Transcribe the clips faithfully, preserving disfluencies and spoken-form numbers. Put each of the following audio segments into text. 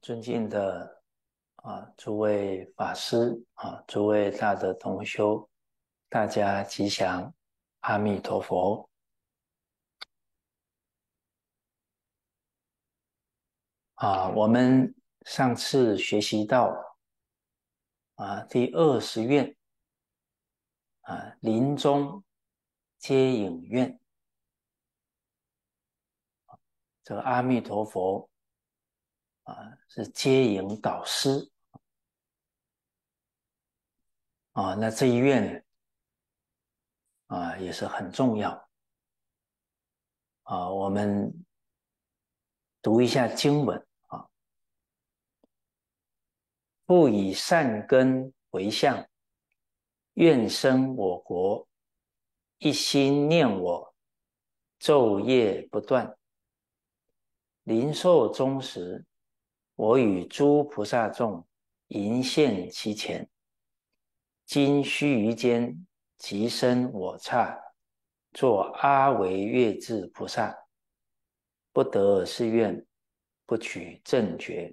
尊敬的啊诸位法师啊，诸位大德同修，大家吉祥，阿弥陀佛。啊，我们上次学习到啊第二十愿啊临终接引愿，这个阿弥陀佛啊是接引导师啊，那这一愿啊也是很重要啊。我们读一下经文啊，不以善根为相，愿生我国，一心念我，昼夜不断。临寿终时，我与诸菩萨众迎现其前，今须臾间，即生我刹，作阿惟越致菩萨，不得是愿，不取正觉。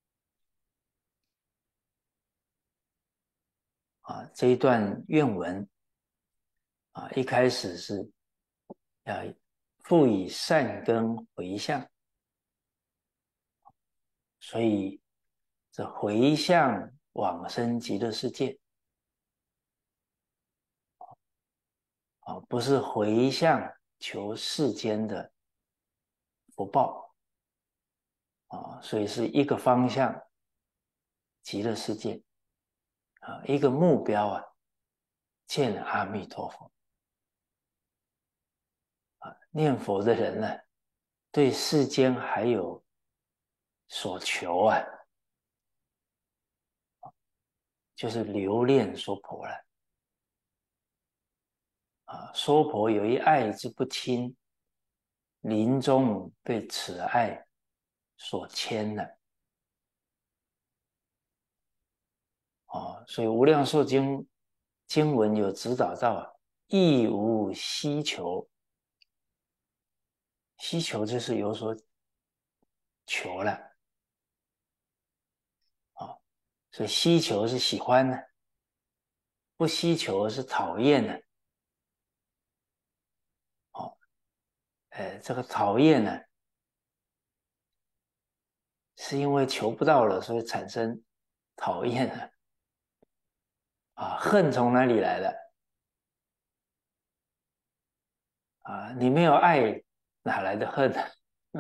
啊，这一段愿文啊，一开始是要复以善根回向，所以这回向往生极乐世界啊，不是回向求世间的福报啊，所以是一个方向，极乐世界啊，一个目标啊，见阿弥陀佛啊。念佛的人呢，对世间还有所求啊，就是留恋娑婆了啊。娑婆有一爱之不轻，临终被此爱所牵了哦，所以无量寿经经文有指导到啊，亦无希求，希求就是有所求了啊、哦，所以希求是喜欢呢，不希求是讨厌呢。哦，呃，这个讨厌呢，是因为求不到了，所以产生讨厌了啊。恨从哪里来的啊？你没有爱，哪来的恨呢？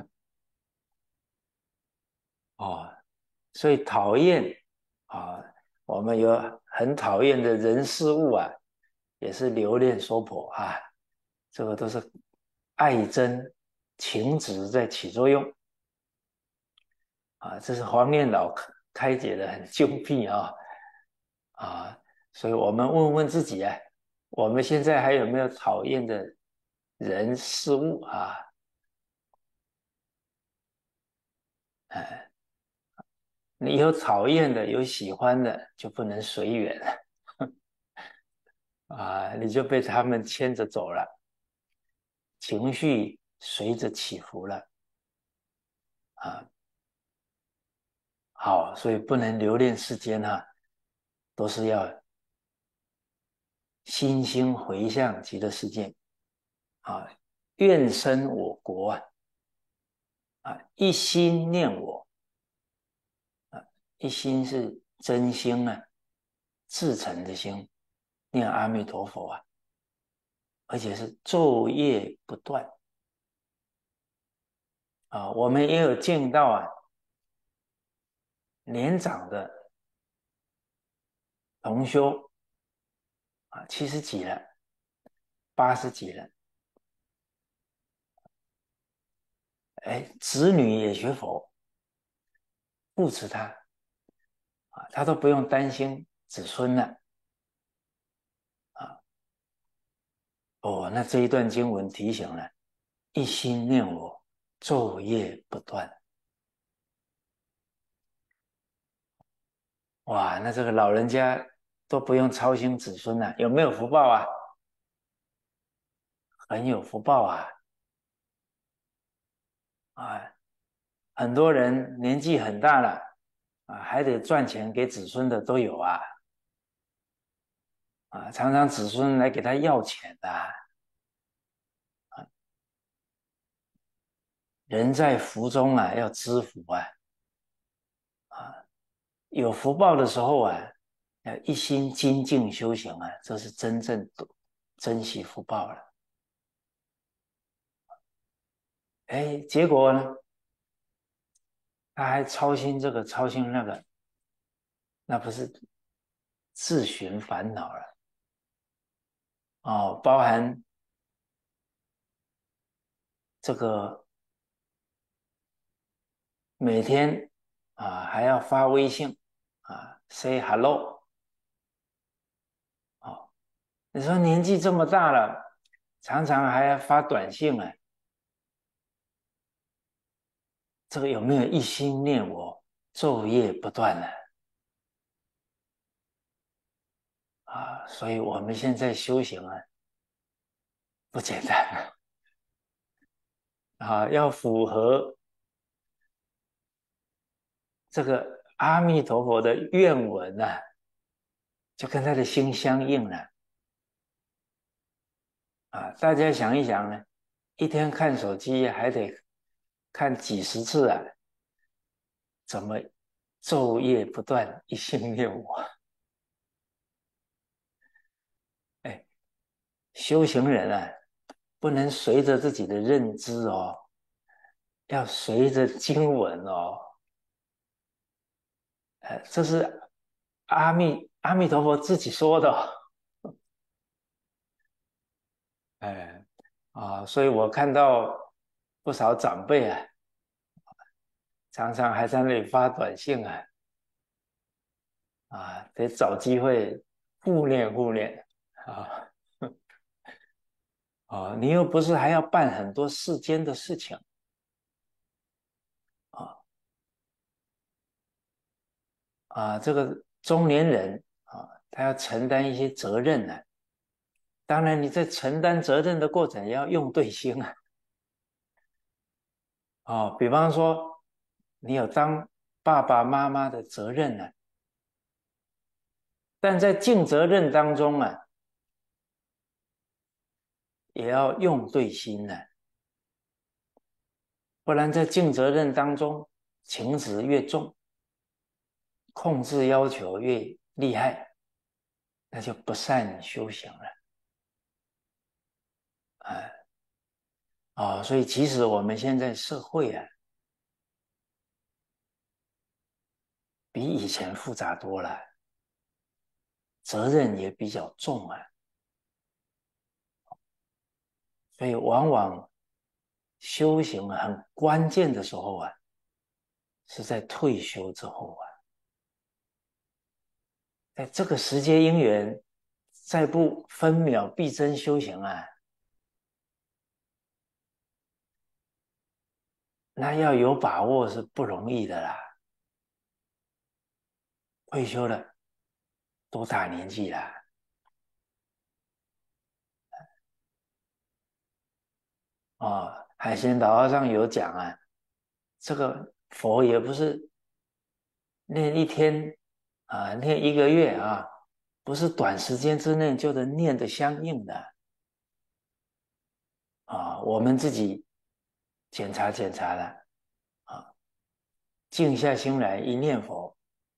哦，所以讨厌啊，我们有很讨厌的人事物啊，也是留恋娑婆啊，这个都是爱憎情执在起作用啊。这是黄念老开解的很精辟啊啊，所以我们问问自己啊，我们现在还有没有讨厌的人事物啊？哎，你有讨厌的，有喜欢的，就不能随缘了啊，你就被他们牵着走了，情绪随着起伏了啊。好，所以不能留恋世间啊，都是要心心回向极乐世界啊，愿生我国啊，啊，一心念我啊，一心是真心啊，至诚的心，念阿弥陀佛啊，而且是昼夜不断啊。我们也有见到啊，年长的同修啊，七十几了，八十几了，哎，子女也学佛，护持他啊，他都不用担心子孙了啊。哦，那这一段经文提醒了，一心念我，昼夜不断。哇，那这个老人家都不用操心子孙了，有没有福报啊？很有福报啊！啊，很多人年纪很大了， 啊，还得赚钱给子孙的都有啊，啊，常常子孙来给他要钱的啊，人在福中啊，要知福啊，啊，有福报的时候啊，要一心精进修行啊，这是真正珍惜福报了。哎，结果呢，他还操心这个操心那个，那不是自寻烦恼了哦，包含这个每天啊还要发微信啊 say hello 哦，你说年纪这么大了，常常还要发短信啊，这个有没有一心念我，昼夜不断呢？啊，所以我们现在修行啊不简单啊，要符合这个阿弥陀佛的愿文啊，就跟他的心相应了啊。大家想一想呢，一天看手机还得看几十次啊，怎么昼夜不断一心念我？哎，修行人啊，不能随着自己的认知哦，要随着经文哦。呃，这是阿弥阿弥陀佛自己说的哦。哎啊，所以我看到不少长辈啊，常常还在那里发短信啊，啊，得找机会互练互练啊。啊，你又不是还要办很多世间的事情啊啊，这个中年人啊，他要承担一些责任呢、当然，你在承担责任的过程也要用对心啊。哦，比方说，你有当爸爸妈妈的责任呢、但在尽责任当中啊，也要用对心呢、不然在尽责任当中，情执越重，控制要求越厉害，那就不善修行了啊。啊，所以其实我们现在社会啊，比以前复杂多了，责任也比较重啊，所以往往修行很关键的时候啊，是在退休之后啊，在这个时节因缘，再不分秒必争修行啊，那要有把握是不容易的啦。退休了，多大年纪啦？哦，海鲜岛号上有讲啊，这个佛也不是念一天啊，念一个月啊，不是短时间之内就能念得相应的啊。我们自己检查检查了啊，静下心来一念佛，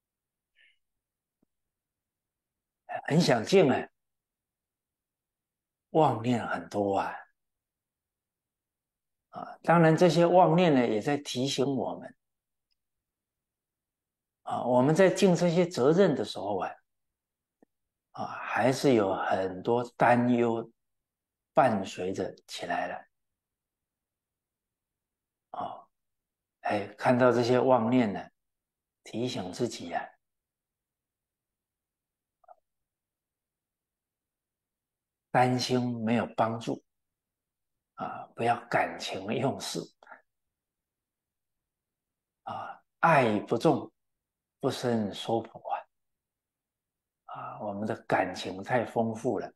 很想静啊，妄念很多啊啊。当然，这些妄念呢，也在提醒我们啊，我们在尽这些责任的时候啊，啊，还是有很多担忧伴随着起来了啊。哎，看到这些妄念呢，提醒自己呀、啊，担心没有帮助啊，不要感情用事啊，爱不重，不胜说破啊啊，我们的感情太丰富了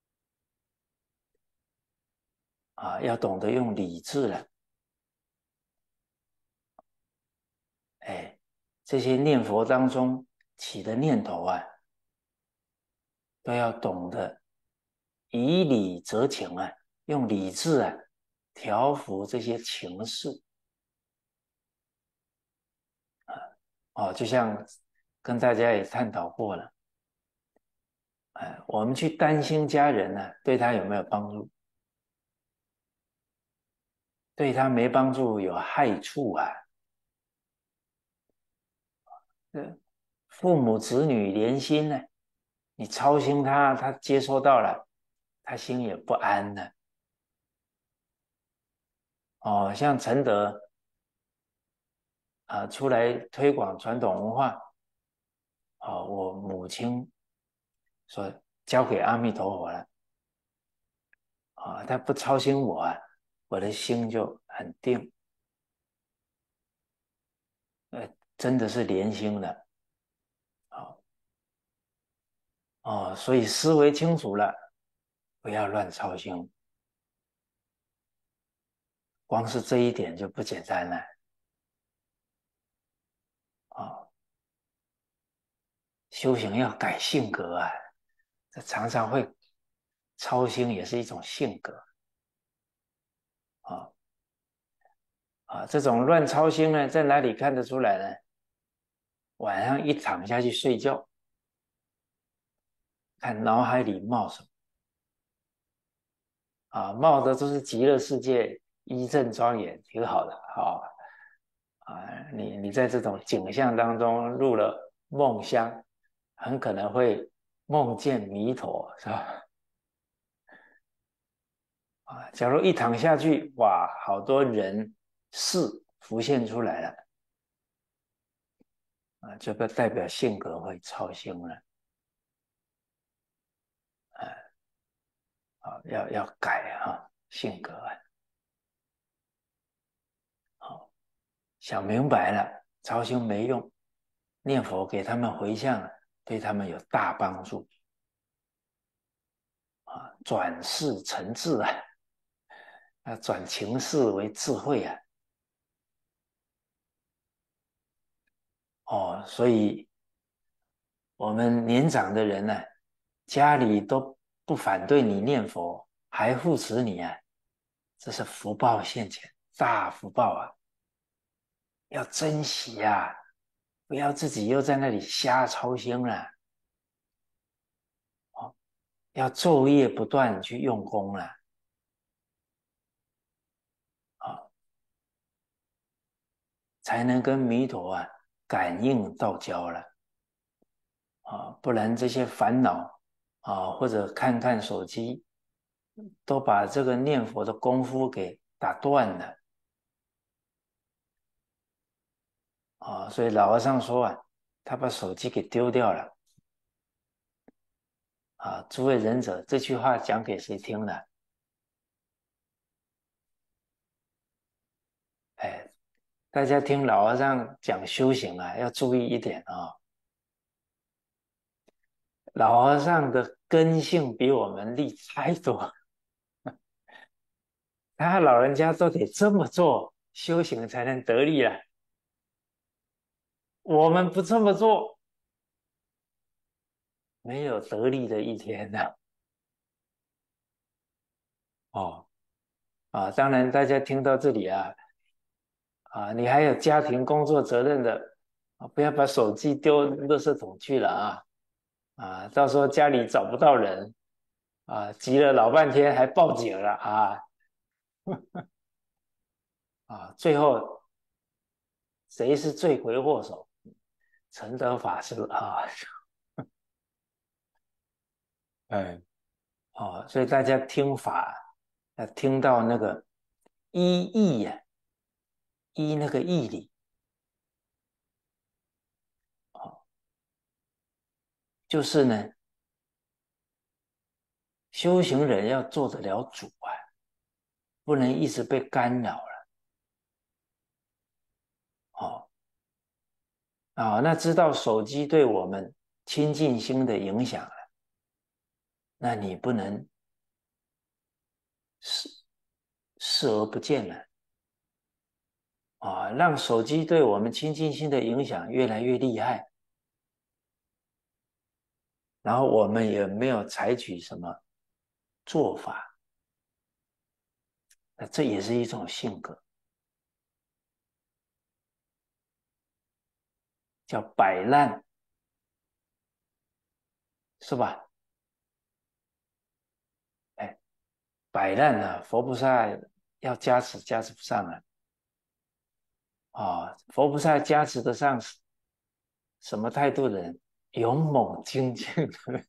啊，要懂得用理智了，哎。 这些念佛当中起的念头啊，都要懂得以理则情啊，用理智啊调伏这些情势啊。哦，就像跟大家也探讨过了，哎，我们去担心家人呢、啊，对他有没有帮助？对他没帮助，有害处啊。父母子女连心呢、啊，你操心他，他接收到了，他心也不安呢。哦，像承德啊，出来推广传统文化，哦，我母亲说交给阿弥陀佛了，啊，他不操心我啊，我的心就很定，呃，真的是连心的，哦哦，所以思维清楚了，不要乱操心，光是这一点就不简单了，哦，修行要改性格啊，这常常会操心，也是一种性格，啊、哦、啊，这种乱操心呢，在哪里看得出来呢？晚上一躺下去睡觉，看脑海里冒什么啊？冒的都是极乐世界，一正庄严，挺好的啊啊！你你在这种景象当中入了梦乡，很可能会梦见弥陀，是吧？啊，假如一躺下去，哇，好多人事浮现出来了啊，这个代表性格会操心了啊啊，要要改啊，性格啊，好。想明白了，操心没用，念佛给他们回向，对他们有大帮助啊！转世成智啊，啊，转情势为智慧啊！哦，所以我们年长的人呢、啊，家里都不反对你念佛，还护持你啊，这是福报现前，大福报啊！要珍惜啊，不要自己又在那里瞎操心了。哦，要昼夜不断去用功了啊，才能跟弥陀啊感应道交了啊，不然这些烦恼啊，或者看看手机，都把这个念佛的功夫给打断了啊。所以老和尚说啊，他把手机给丢掉了啊。诸位仁者，这句话讲给谁听的？哎，大家听老和尚讲修行啊，要注意一点啊。老和尚的根性比我们厉太多，他老人家都得这么做，修行才能得力了。我们不这么做，没有得力的一天的。哦，啊，当然大家听到这里啊，啊，你还有家庭工作责任的，啊，不要把手机丢垃圾桶去了啊，啊，到时候家里找不到人，啊，急了老半天还报警了啊，啊，最后谁是罪魁祸首？承德法师啊，哎，哦，所以大家听法，要听到那个依义呀、依那个义理，哦，就是呢，修行人要做得了主啊，不能一直被干扰了，哦，啊、哦，那知道手机对我们亲近心的影响了，那你不能视视而不见了， 啊，让手机对我们亲近心的影响越来越厉害，然后我们也没有采取什么做法，那这也是一种性格，叫摆烂，是吧？哎，摆烂啊，佛菩萨要加持，加持不上啊。啊，佛菩萨加持得上什么态度的人？勇猛精进的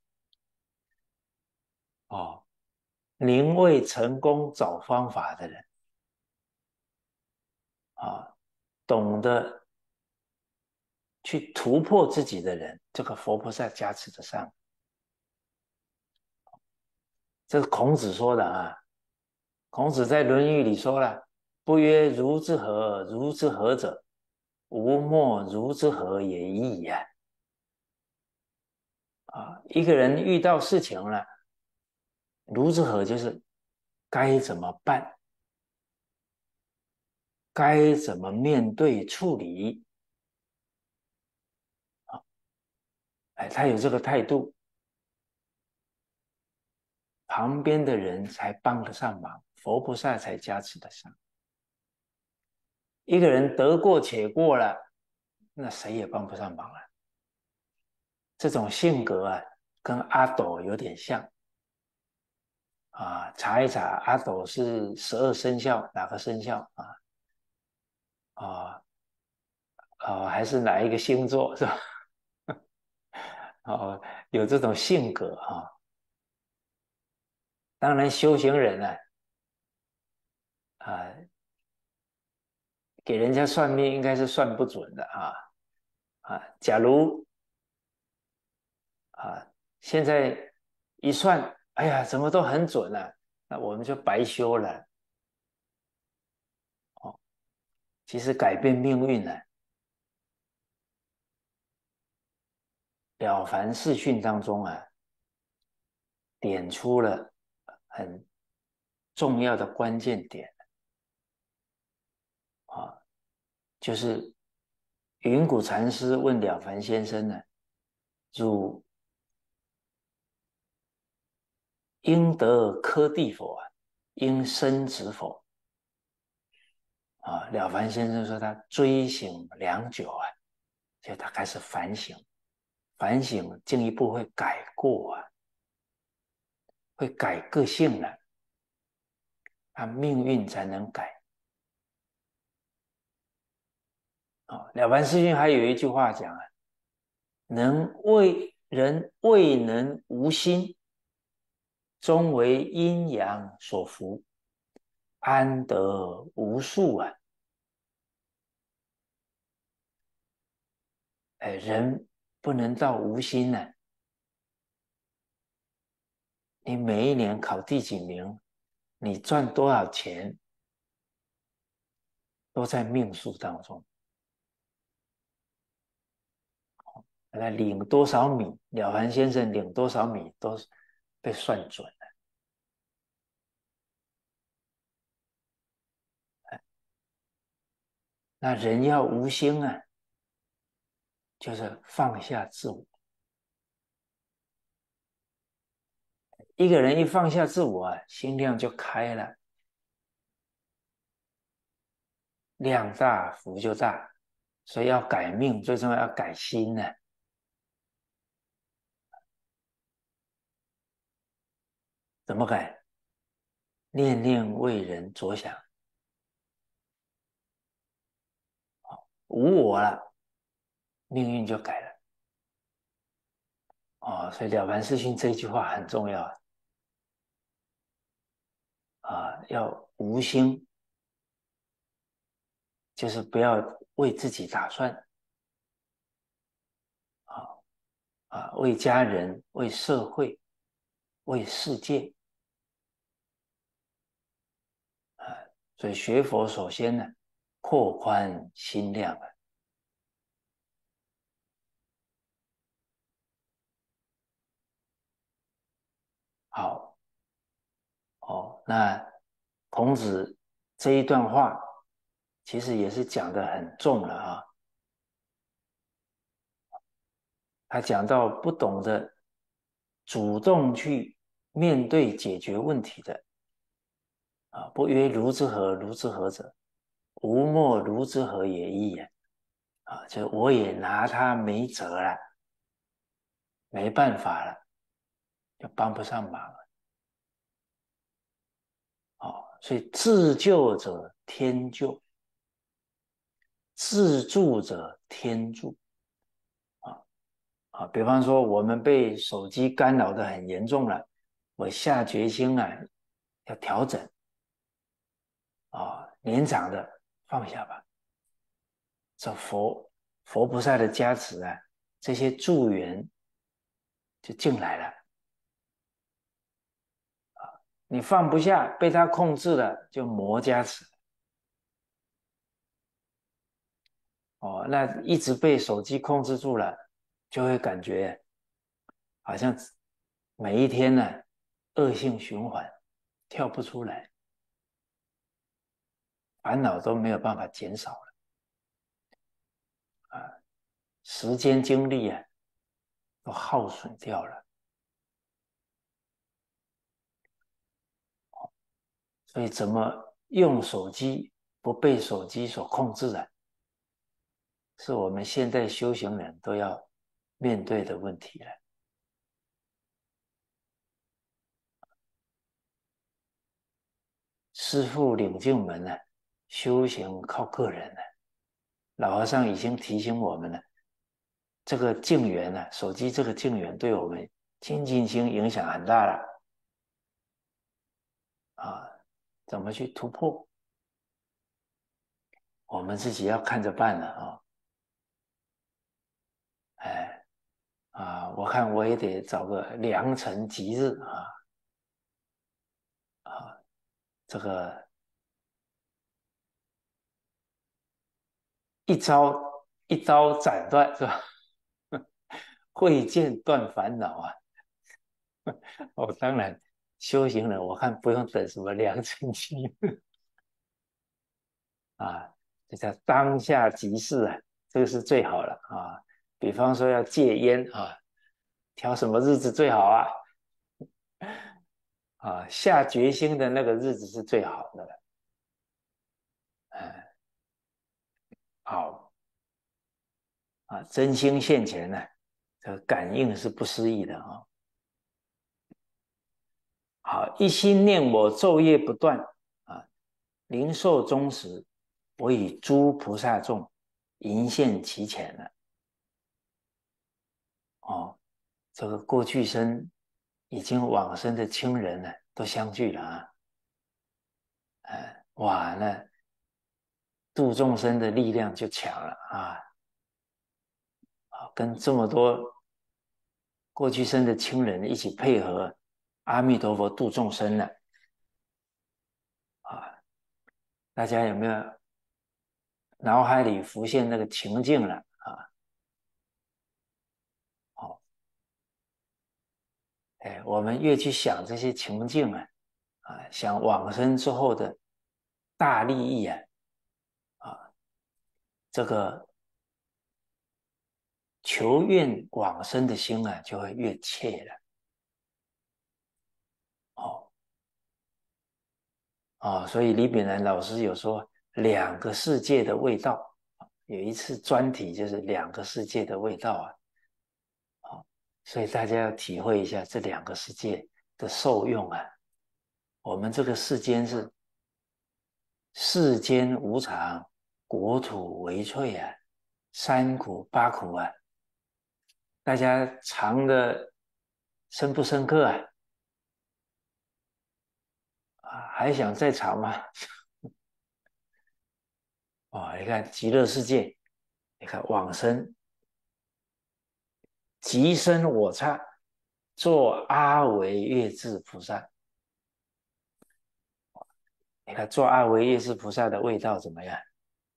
哦，宁为成功找方法的人啊，懂得去突破自己的人，这个佛菩萨加持得上。这是孔子说的啊。孔子在《论语》里说了：“不曰如之何，如之何者，吾莫如之何也已呀。”啊，一个人遇到事情了，如之何就是该怎么办，该怎么面对处理啊？哎，他有这个态度，旁边的人才帮得上忙，佛菩萨才加持得上。一个人得过且过了，那谁也帮不上忙了。这种性格啊，跟阿斗有点像啊。查一查，阿斗是十二生肖哪个生肖啊？啊啊，还是哪一个星座是吧？哦，有这种性格啊。当然，修行人呢、啊，啊，给人家算命应该是算不准的啊啊。假如啊，现在一算，哎呀，怎么都很准了、啊，那我们就白修了。哦，其实改变命运呢、了凡四训当中啊，点出了很重要的关键点啊，就是云谷禅师问了凡先生呢：汝应得科第否啊？应生子否？啊，了凡先生说他追醒良久啊，就他开始反省，反省进一步会改过啊，会改个性了，他命运才能改啊。了凡四训还有一句话讲啊，能为人未能无心，终为阴阳所伏，安得无数啊？哎，人不能到无心呢、啊。你每一年考第几名，你赚多少钱，都在命数当中。来领多少米，了凡先生领多少米都被算准了。那人要无心啊，就是放下自我。一个人一放下自我啊，心量就开了，量大福就大。所以要改命，最重要要改心呢、啊。怎么改？念念为人着想，无我了，命运就改了。哦，所以了凡四训这句话很重要啊，要无心，就是不要为自己打算啊啊，为家人、为社会、为世界啊。所以学佛首先呢，扩宽心量啊。好哦，那孔子这一段话其实也是讲得很重了啊。他讲到不懂得主动去面对解决问题的啊，不曰如之何如之何者，吾莫如之何也已也啊，就我也拿他没辙了，没办法了，就帮不上忙了。哦，所以自救者天救，自助者天助啊啊！比方说，我们被手机干扰的很严重了，我下决心啊，要调整啊，年长的放下吧。这佛佛菩萨的加持啊，这些助缘就进来了。你放不下，被他控制了，就魔加持。哦，那一直被手机控制住了，就会感觉好像每一天呢，恶性循环，跳不出来，烦恼都没有办法减少了啊，时间精力啊都耗损掉了。所以怎么用手机不被手机所控制啊，是我们现在修行人都要面对的问题了。师父领进门呢，修行靠个人了。老和尚已经提醒我们了，这个境缘呢，手机这个境缘对我们精进心影响很大了啊！怎么去突破？我们自己要看着办了啊！哎啊，我看我也得找个良辰吉日啊啊，这个一招一刀斩断是吧？会剑断烦恼啊！哦，当然，修行人我看不用等什么良辰吉日啊，这叫当下即事啊，这个是最好了啊。比方说要戒烟啊，挑什么日子最好啊？啊，下决心的那个日子是最好的了。嗯，好啊，真心现前呢，这个感应是不思议的啊。好，一心念我昼夜不断啊，临寿终时，我以诸菩萨众迎现其前了。哦，这个过去生已经往生的亲人呢，都相聚了啊。呃，哇，那度众生的力量就强了啊！啊，跟这么多过去生的亲人一起配合，阿弥陀佛度众生呢啊！大家有没有脑海里浮现那个情境了啊？哦，哎，我们越去想这些情境啊，啊，想往生之后的大利益啊，啊，这个求愿往生的心啊，就会越切了。哦啊，所以李炳南老师有说两个世界的味道，有一次专题就是两个世界的味道啊。啊，所以大家要体会一下这两个世界的受用啊。我们这个世间是世间无常，国土为脆啊，三苦八苦啊，大家尝的深不深刻啊？啊，还想再尝吗？哦，你看极乐世界，你看往生，即生我刹，做阿维月智菩萨。你看做阿维月智菩萨的味道怎么样？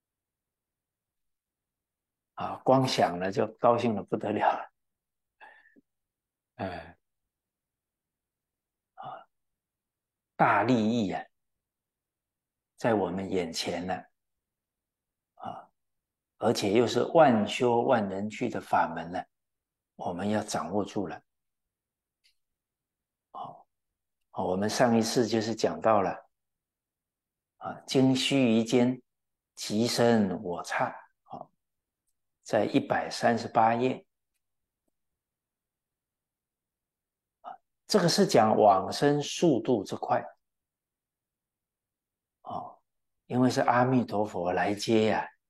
啊，光想了就高兴的不得了了。哎，啊，大利益啊，在我们眼前呢。 而且又是万修万人去的法门呢，我们要掌握住了。哦，我们上一次就是讲到了啊，经须臾间，即生我刹。好，在一百三十八页，这个是讲往生速度这块。哦，因为是阿弥陀佛来接呀、啊，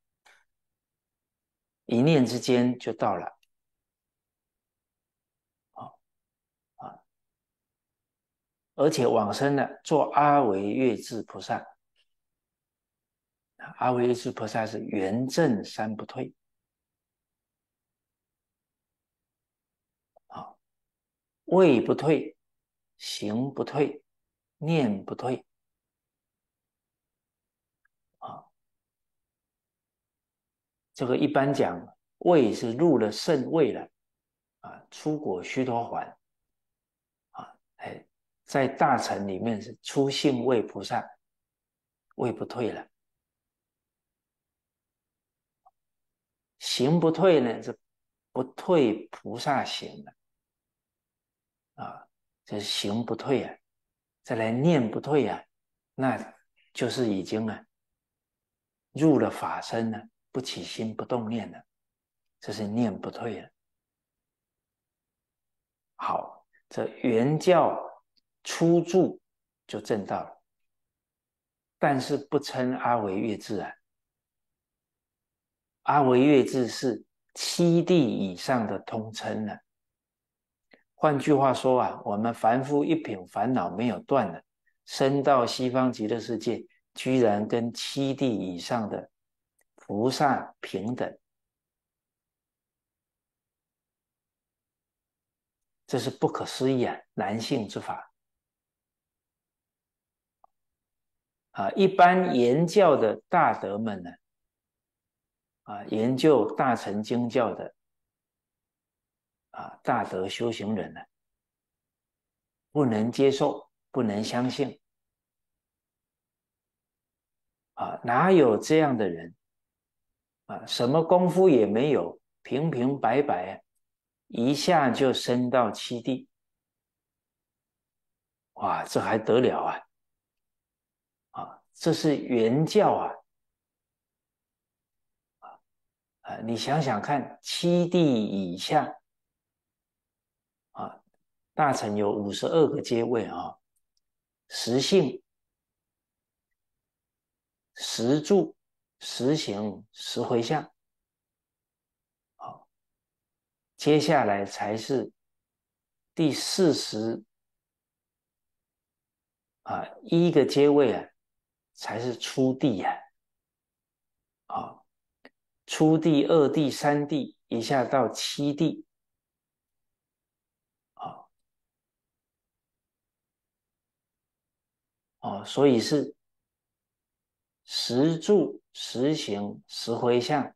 一念之间就到了。哦啊，而且往生呢，做阿惟越致菩萨。阿惟越致菩萨是圆正三不退。啊，位不退，行不退，念不退。啊，这个一般讲，位是入了圣位了。啊，出果须陀洹。啊，哎，在大乘里面是出性位菩萨，位不退了。行不退呢，是不退菩萨行了。啊，这是行不退啊。再来念不退啊，那就是已经啊入了法身了，不起心不动念了，这是念不退了。好，这原教初住就证到了，但是不称阿惟越致啊。阿惟越致是七地以上的通称了。换句话说啊，我们凡夫一品烦恼没有断了，升到西方极乐世界，居然跟七地以上的菩萨平等，这是不可思议啊，难信之法。啊，一般研教的大德们呢，啊，研究大乘经教的啊大德修行人呢，不能接受，不能相信。啊，哪有这样的人？啊，什么功夫也没有，平平白白，一下就升到七地。哇，这还得了啊！啊，这是原教啊！啊，你想想看，七地以下啊，大乘有五十二个阶位啊，十性、十住、十行、十回向。好，接下来才是第四十啊一个阶位啊，才是初地啊。啊，初地、二地、三地，一下到七地。啊，哦，所以是十住、十行、十回向、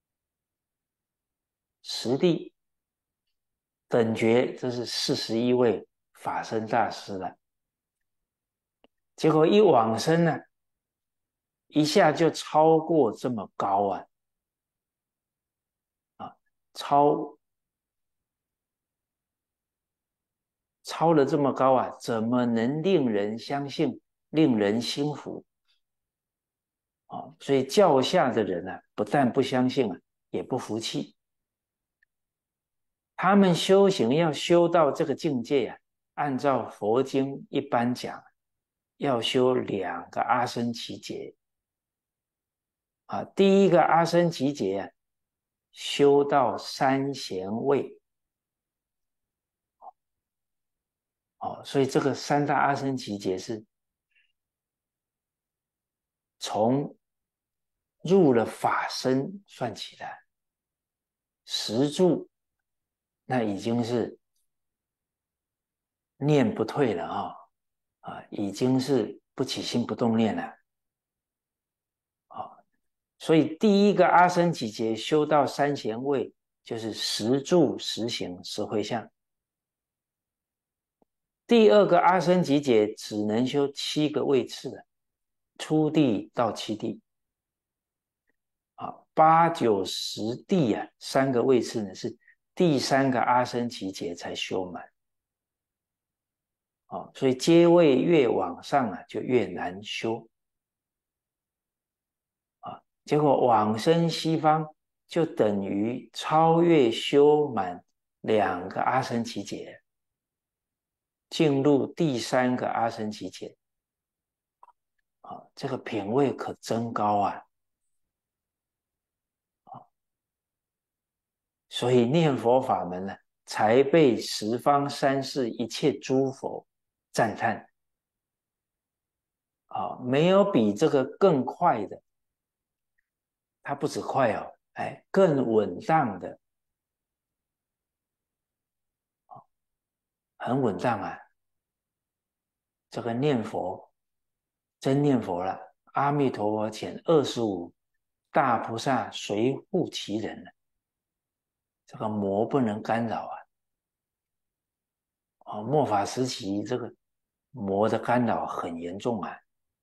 十地等觉，这是四十一位法身大师了。结果一往生呢，一下就超过这么高啊！啊，超超了这么高啊，怎么能令人相信，令人心服？啊，所以教下的人啊，不但不相信啊，也不服气。他们修行要修到这个境界啊，按照佛经一般讲，要修两个阿僧祇劫。啊，第一个阿僧祇劫啊，修到三贤位。哦，所以这个三大阿僧祇劫是从入了法身算起的，十住那已经是念不退了啊、哦、啊，已经是不起心不动念了啊、哦，所以第一个阿僧祇劫修到三贤位，就是十住、十行、十回向。第二个阿僧祇劫只能修七个位次的，初地到七地。 啊，八九十地啊，三个位次呢是第三个阿僧祇劫才修满。哦，所以阶位越往上啊，就越难修。啊，结果往生西方就等于超越修满两个阿僧祇劫，进入第三个阿僧祇劫。啊，这个品位可真高啊！所以念佛法门呢，才被十方三世一切诸佛赞叹。啊，没有比这个更快的，它不止快哦，哎，更稳当的，很稳当啊。这个念佛，真念佛了，阿弥陀佛遣二十五大菩萨随护其人了，这个魔不能干扰啊。哦，末法时期这个魔的干扰很严重啊。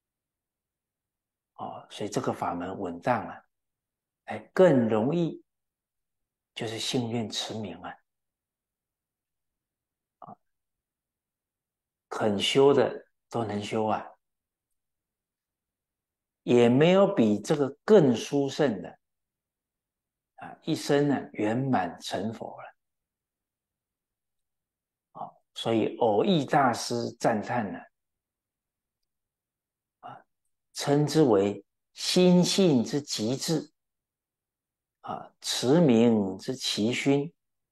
哦，所以这个法门稳当啊，哎，更容易就是信愿持名啊。肯修的都能修啊，也没有比这个更殊胜的啊，一生呢圆满成佛了。啊，所以偶益大师赞叹呢，啊，称之为心性之极致，啊，持名之奇勋，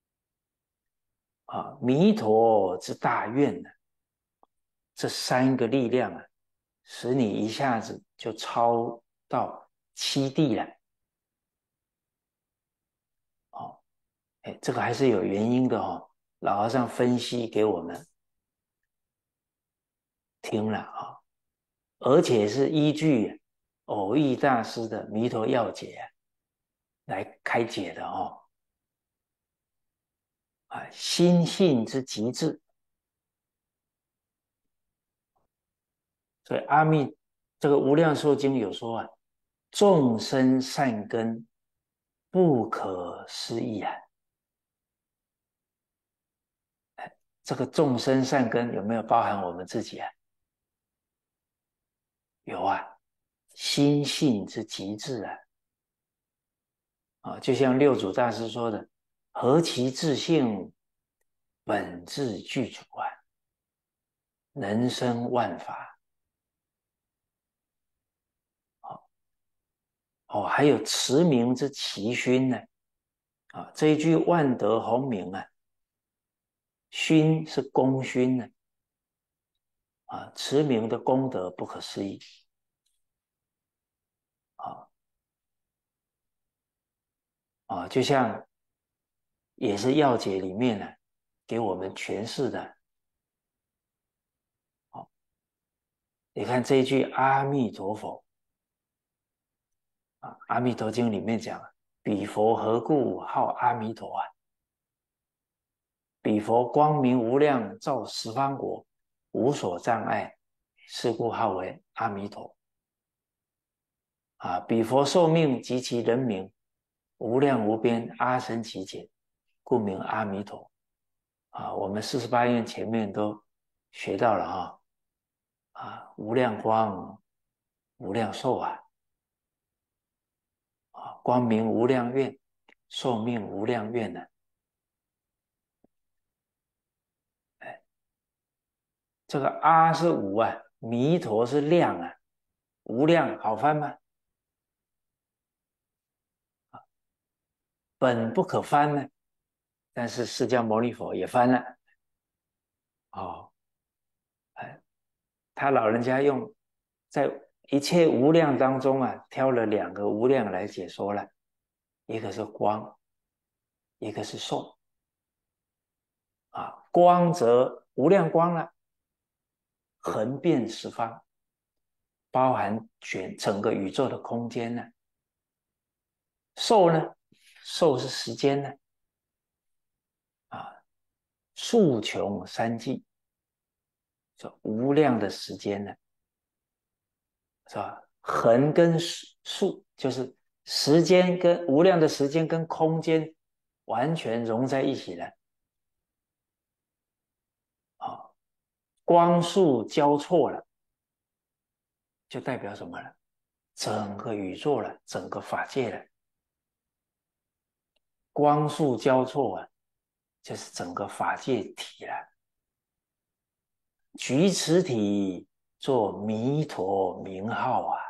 啊，弥陀之大愿呢，这三个力量啊，使你一下子就超到七地了。哦，哎，这个还是有原因的哦。老和尚分析给我们听了啊，而且是依据偶益大师的弥陀要解来开解的哦。啊，心性之极致，所以阿弥这个无量寿经有说啊，众生善根不可思议啊。这个众生善根有没有包含我们自己啊？有啊，心性之极致啊。啊，就像六祖大师说的：何其自性，本自具足啊，能生万法。哦，还有持名之奇勋呢。啊，这一句万德洪名啊，勋是功勋呢。啊，持名的功德不可思议。啊啊，就像也是要解里面呢，给我们诠释的。好，你看这一句阿弥陀佛啊，《阿弥陀经》里面讲，彼佛何故号阿弥陀啊？彼佛光明无量，照十方国，无所障碍，是故号为阿弥陀。啊，彼佛寿命及其人名，无量无边，阿僧祇劫，故名阿弥陀。啊，我们四十八愿前面都学到了哈。啊，无量光，无量寿啊。啊，光明无量愿，寿命无量愿呢、啊。这个阿是无啊，弥陀是量啊，无量好翻吗？本不可翻呢，但是释迦牟尼佛也翻了。哦，哎，他老人家用在一切无量当中啊，挑了两个无量来解说了，一个是光，一个是寿。啊，光则无量光了，横遍十方，包含全整个宇宙的空间呢。寿呢，寿是时间呢。啊，数穷三际，这无量的时间呢，是吧？横跟竖就是时间跟无量的时间跟空间完全融在一起了。啊，光速交错了，就代表什么了？整个宇宙了，整个法界了。光速交错啊，就是整个法界体了。举此体作弥陀名号啊！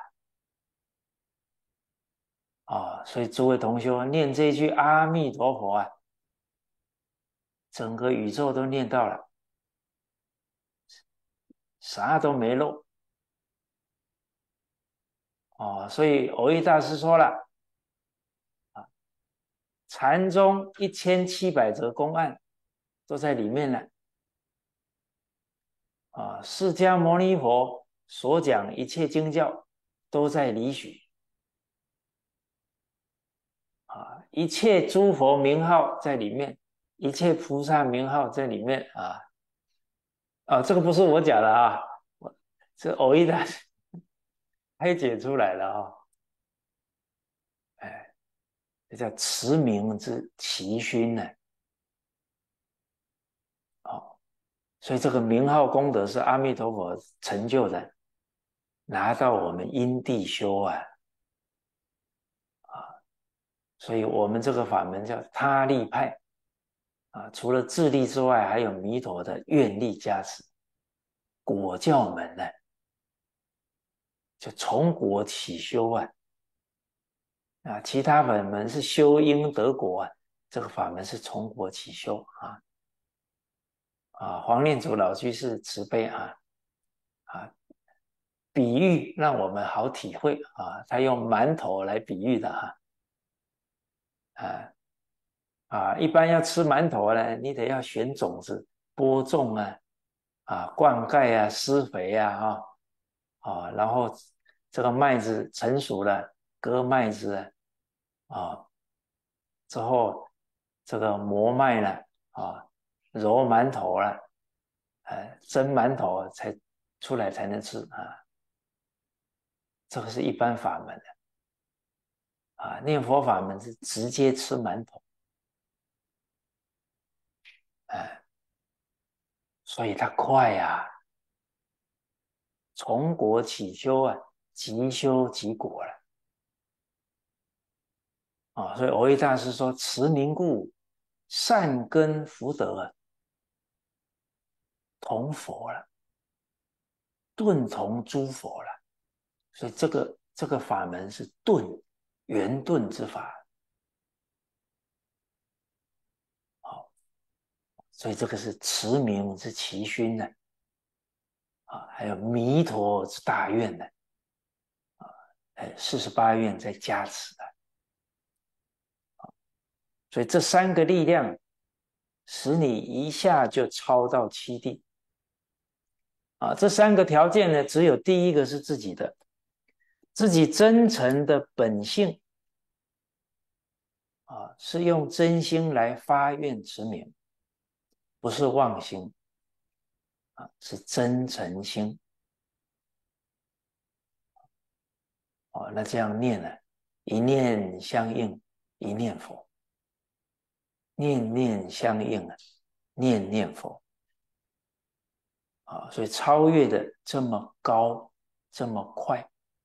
啊，所以诸位同修念这句阿弥陀佛啊，整个宇宙都念到了，啥都没漏。哦，所以藕益大师说了啊，禅宗一千七百则公案都在里面了。啊，释迦牟尼佛所讲一切经教都在理许。啊，一切诸佛名号在里面，一切菩萨名号在里面啊。啊，这个不是我讲的啊，我这偶一大师开解出来了啊、哦。哎，这叫持名之奇勋呢。哦，所以这个名号功德是阿弥陀佛成就的，拿到我们因地修啊。啊，所以我们这个法门叫他力派啊，除了自力之外，还有弥陀的愿力加持，果教门呢。就从果起修啊。啊，其他法门是修因得果啊，这个法门是从果起修啊。啊，黄念祖老居士慈悲啊。啊，比喻让我们好体会啊，他用馒头来比喻的哈。啊啊，一般要吃馒头呢，你得要选种子、播种啊，啊，灌溉啊，施肥啊，哈。啊，然后这个麦子成熟了，割麦子啊。啊，之后这个磨麦了啊，揉馒头了，呃，蒸馒头才出来才能吃啊。这个是一般法门的啊，念佛法门是直接吃馒头。哎，所以它快呀、啊，从果起修啊，即修即果了啊。所以藕益大师说：持名故，善根福德同佛了，顿同诸佛了。所以这个这个法门是顿，圆顿之法。好，所以这个是持名之奇勋呢。啊，还有弥陀之大愿呢。啊，哎，四十八愿在加持的。所以这三个力量，使你一下就超到七地。啊，这三个条件呢，只有第一个是自己的，自己真诚的本性。啊，是用真心来发愿持名，不是妄心啊，是真诚心。哦，那这样念呢，一念相应一念佛，念念相应啊，念念佛。啊，所以超越的这么高，这么快。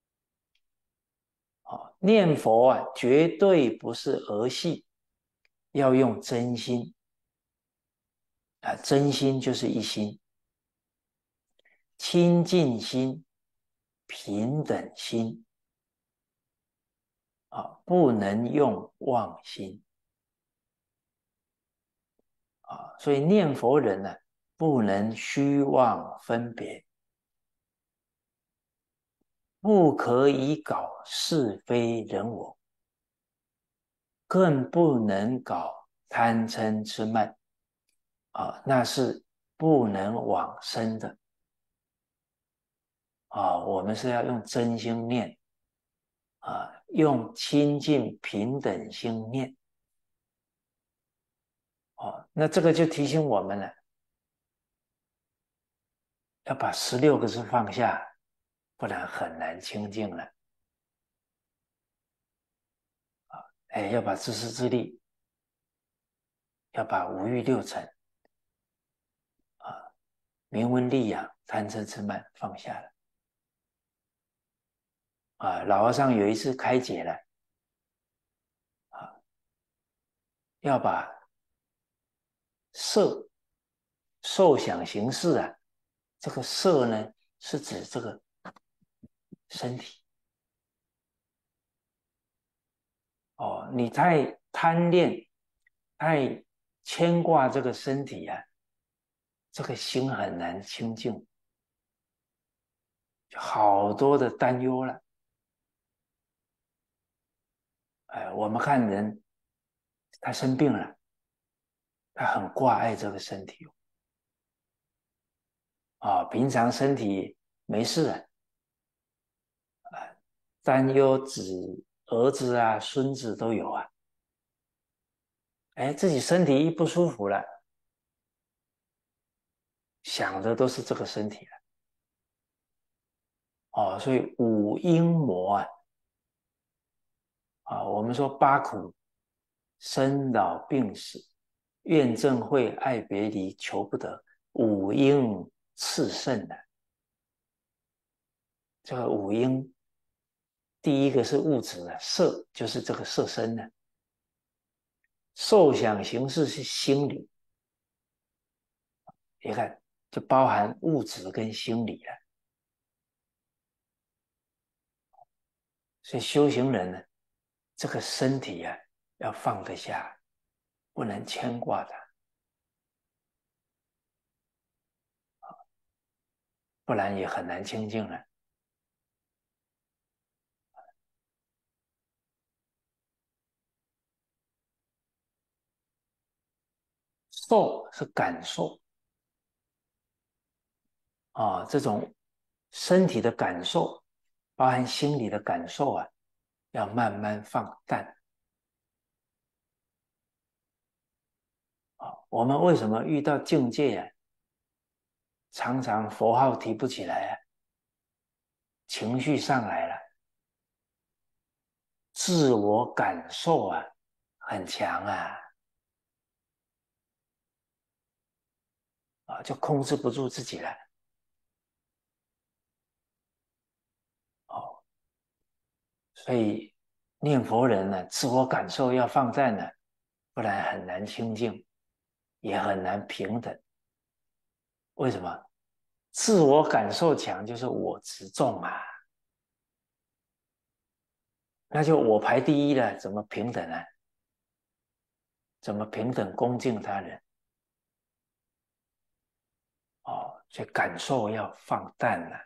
啊，念佛啊，绝对不是儿戏，要用真心。啊，真心就是一心，清净心、平等心。啊，不能用妄心。啊，所以念佛人呢，不能虚妄分别，不可以搞是非人我，更不能搞贪嗔痴慢。啊，那是不能往生的。啊，我们是要用真心念。啊，用清净平等心念。哦，那这个就提醒我们了，要把十六个字放下，不然很难清净了。 哎，要把自私自利，要把五欲六尘啊、名闻利养、贪嗔痴慢放下了啊。老和尚有一次开解了啊，要把色、受想行识啊，这个色呢是指这个身体哦，你太贪恋、太牵挂这个身体啊，这个心很难清净，好多的担忧了。哎，我们看人，他生病了，他很挂碍这个身体啊、哦，平常身体没事啊，担忧子儿子啊、孙子都有啊。哎，自己身体一不舒服了，想的都是这个身体了。哦，所以五阴魔啊，啊，我们说八苦：生老病死、怨憎会、爱别离、求不得，五阴炽盛的。这个五阴，第一个是物质的色，就是这个色身的；受想行识是心理，你看就包含物质跟心理了。所以修行人呢，这个身体啊要放得下，不能牵挂它，不然也很难清净了。受是感受啊，这种身体的感受，包含心理的感受啊，要慢慢放淡啊。我们为什么遇到境界啊，常常佛号提不起来啊，情绪上来了，自我感受啊很强啊，啊就控制不住自己了哦。所以念佛人呢，自我感受要放淡呢，不然很难清净，也很难平等。为什么？自我感受强就是我执重啊，那就我排第一了，怎么平等呢？怎么平等恭敬他人？哦，所以感受要放淡了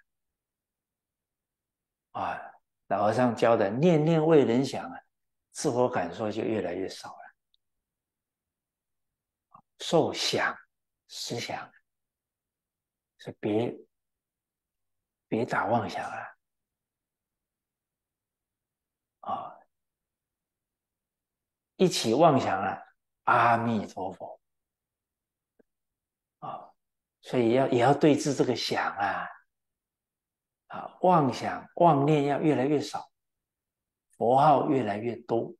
啊。老和尚教的念念为人想啊，自我感受就越来越少了。受想思想是别别打妄想了啊，一起妄想了，阿弥陀佛啊，所以要也要对治这个想啊啊，妄想妄念要越来越少，佛号越来越多，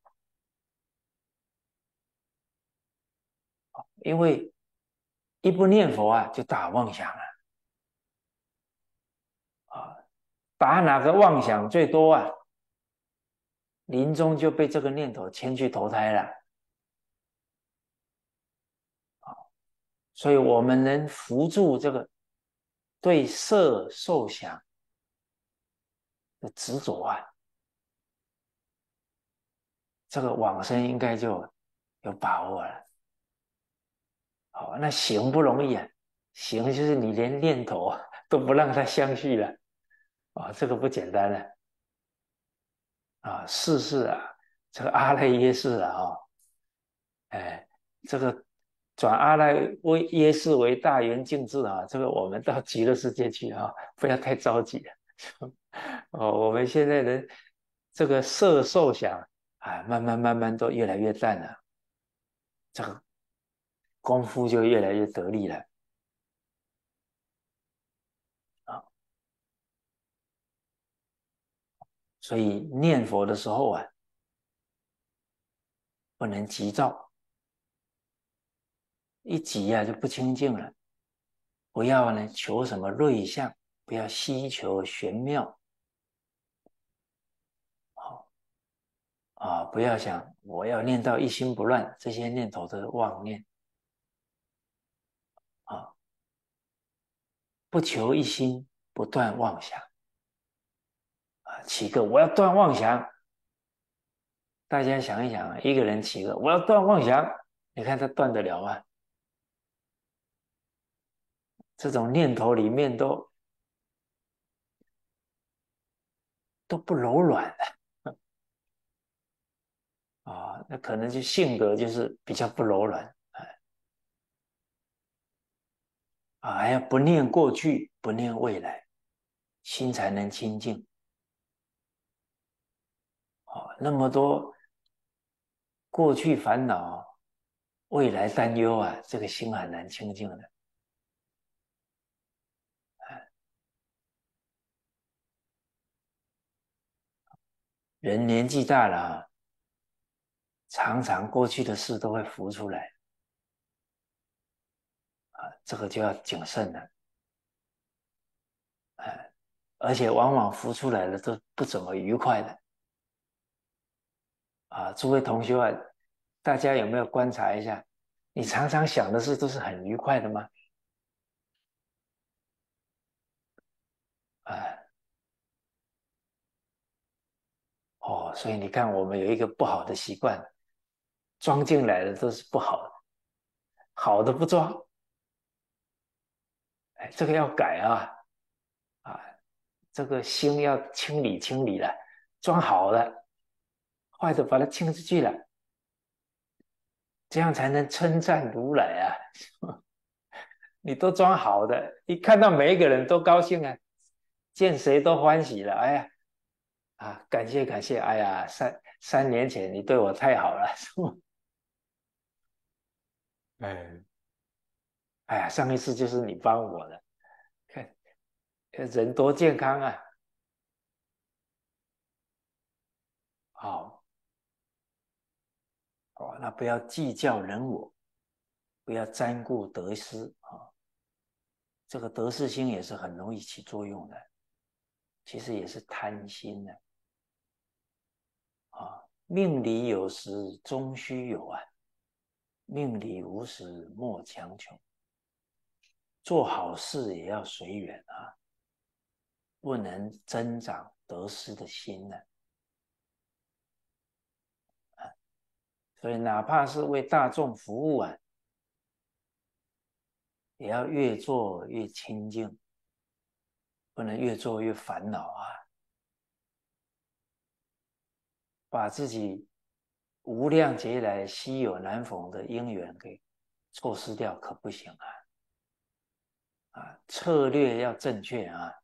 因为一不念佛啊，就打妄想了啊，打哪个妄想最多啊？临终就被这个念头牵去投胎了。所以我们能扶住这个对色受想的执着啊，这个往生应该就有把握了。好，那行不容易啊，行就是你连念头啊都不让它相续了啊、哦，这个不简单了啊！世事啊，这个阿赖耶识啊，哦，哎，这个转阿赖为耶识为大圆净智啊，这个我们到极乐世界去啊，不要太着急了。哦，我们现在的这个色受想啊，慢慢慢慢都越来越淡了，这个功夫就越来越得力了啊。所以念佛的时候啊， 不能急躁，一急啊就不清净了。不要呢求什么瑞相，不要希求玄妙。好啊，不要想我要念到一心不乱，这些念头都是妄念啊。不求一心，不断妄想啊。起个我要断妄想，大家想一想啊，一个人起个我要断妄想，你看他断得了吗？这种念头里面都都不柔软的啊，那可能就性格就是比较不柔软啊，还要不念过去，不念未来，心才能清净啊。那么多过去烦恼，未来担忧啊，这个心很难清净的。人年纪大了啊，常常过去的事都会浮出来啊，这个就要谨慎了。哎，而且往往浮出来的都不怎么愉快的啊。诸位同学啊，大家有没有观察一下？你常常想的事都是很愉快的吗？啊，哦，所以你看，我们有一个不好的习惯，装进来的都是不好的，好的不装。哎，这个要改啊啊，这个心要清理清理了，装好了，坏的把它清出去了，这样才能称赞如来啊。你都装好的，一看到每一个人都高兴啊，见谁都欢喜了。哎呀，啊，感谢感谢，哎呀，三三年前你对我太好了，是吗？哎，哎呀，上一次就是你帮我的，看人多健康啊。好，哦，那不要计较人我，不要沾顾得失啊。这个得失心也是很容易起作用的，其实也是贪心的啊。命里有时终须有啊，命里无时莫强求。做好事也要随缘啊，不能增长得失的心呢、啊。所以哪怕是为大众服务啊，也要越做越清净，不能越做越烦恼啊。把自己无量劫来稀有难逢的因缘给错失掉，可不行啊！啊，策略要正确啊！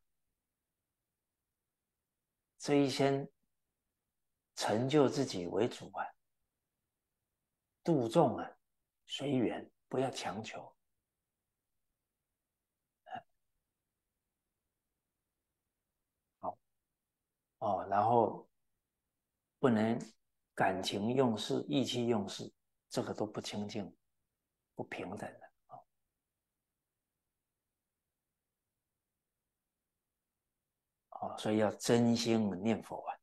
这一生成就自己为主啊，度众啊，随缘，不要强求。好哦，然后不能感情用事、意气用事，这个都不清净、不平等的哦，所以要真心念佛啊。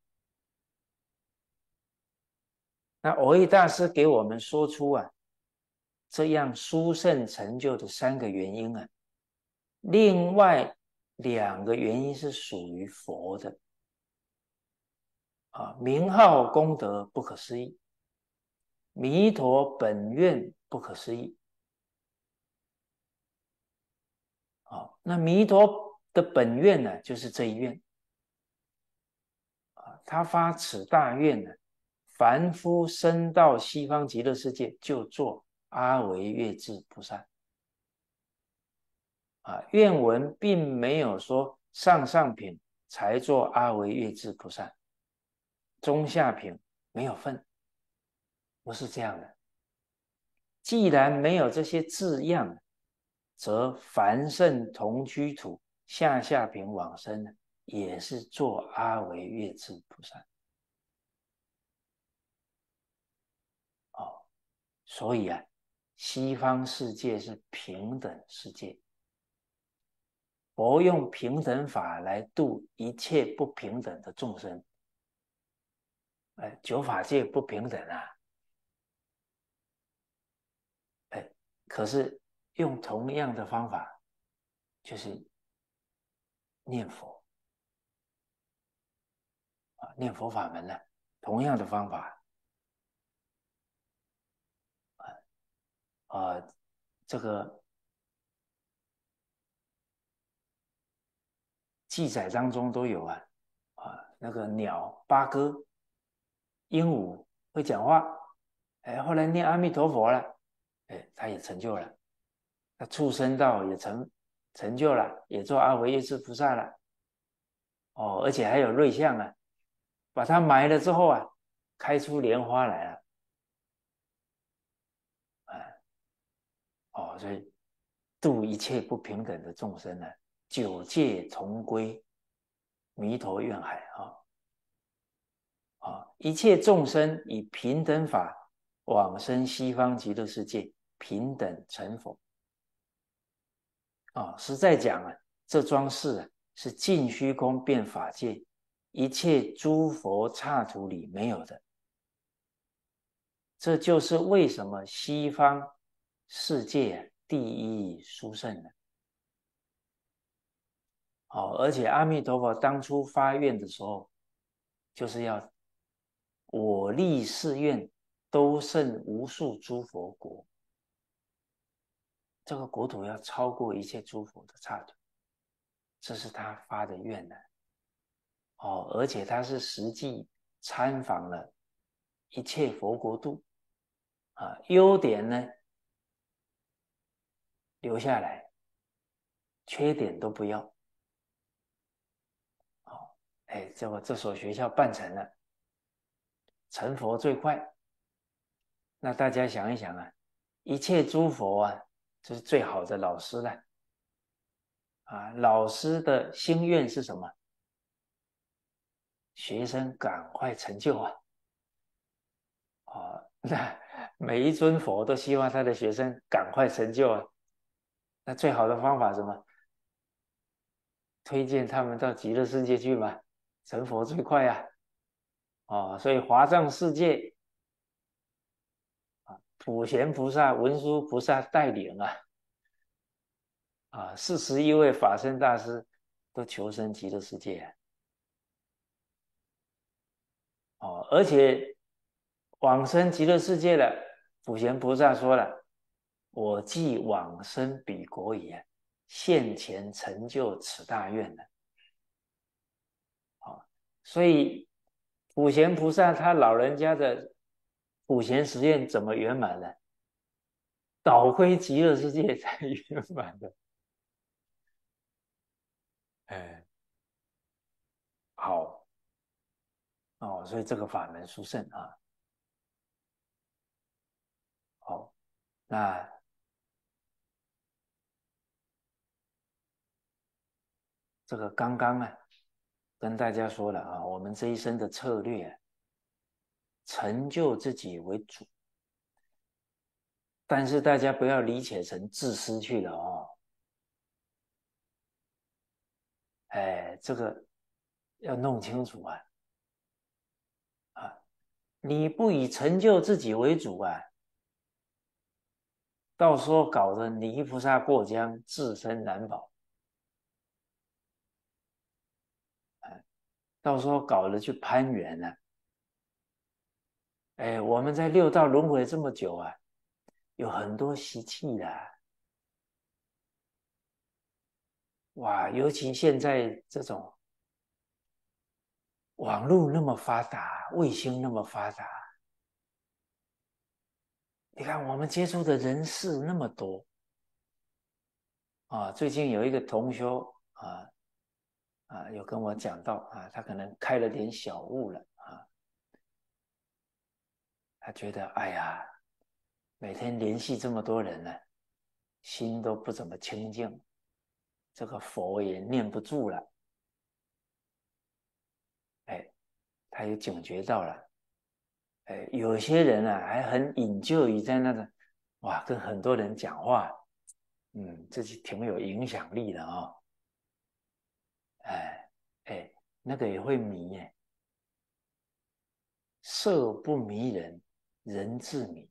那藕益大师给我们说出啊，这样殊胜成就的三个原因啊，另外两个原因是属于佛的啊，名号功德不可思议，弥陀本愿不可思议啊。那弥陀的本愿呢，就是这一愿啊，他发此大愿呢，凡夫生到西方极乐世界，就做阿惟越致菩萨啊。愿文并没有说上上品才做阿惟越致菩萨，中下品没有份，不是这样的。既然没有这些字样，则凡圣同居土下下品往生呢，也是做阿惟越致菩萨。哦， 所以啊，西方世界是平等世界，佛用平等法来度一切不平等的众生。哎，九法界不平等啊，哎，可是用同样的方法，就是念佛啊，念佛法门呢、啊，同样的方法啊，呃，这个记载当中都有啊，啊，那个鸟八哥、鹦鹉会讲话，哎，后来念阿弥陀佛了，哎，他也成就了，他畜生道也成成就了，也做阿惟越致菩萨了，哦，而且还有瑞相啊，把它埋了之后啊，开出莲花来了，哎，哦，所以度一切不平等的众生呢，九界同归弥陀愿海啊。啊，一切众生以平等法往生西方极乐世界，平等成佛。啊，实在讲啊，这桩事啊是尽虚空变法界一切诸佛刹土里没有的。这就是为什么西方世界、啊、第一殊胜呢？哦，而且阿弥陀佛当初发愿的时候，就是要我立誓愿，都胜无数诸佛国。这个国土要超过一切诸佛的刹土，这是他发的愿呢。哦，而且他是实际参访了一切佛国度啊，优点呢留下来，缺点都不要。哦，哎，这个这所学校办成了，成佛最快。那大家想一想啊，一切诸佛啊，这是最好的老师了。啊，老师的心愿是什么？学生赶快成就啊！哦，那每一尊佛都希望他的学生赶快成就啊。那最好的方法是什么？推荐他们到极乐世界去嘛，成佛最快啊！哦，所以华藏世界啊，普贤菩萨、文殊菩萨带领啊，啊，四十一位法身大师都求生极乐世界啊。哦，而且往生极乐世界了，普贤菩萨说了：“我既往生彼国矣啊，现前成就此大愿了。”哦，所以普贤菩萨他老人家的普贤实愿怎么圆满呢？倒归极乐世界才圆满的。哎，好哦，所以这个法门殊胜啊。好，那这个刚刚啊，跟大家说了啊，我们这一生的策略啊，成就自己为主，但是大家不要理解成自私去了哦。哎，这个要弄清楚啊啊！你不以成就自己为主啊，到时候搞得泥菩萨过江，自身难保。哎，到时候搞得去攀缘了、啊。哎，我们在六道轮回这么久啊，有很多习气的、啊。哇，尤其现在这种网络那么发达，卫星那么发达，你看我们接触的人事那么多啊。最近有一个同修啊啊，有跟我讲到啊，他可能开了点小悟了啊，他觉得哎呀，每天联系这么多人呢，心都不怎么清净，这个佛也念不住了。哎，他也警觉到了， 哎，有些人啊还很引咎于在那个，哇，跟很多人讲话，嗯，这是挺有影响力的哦。哎哎，那个也会迷耶，色不迷人，人自迷；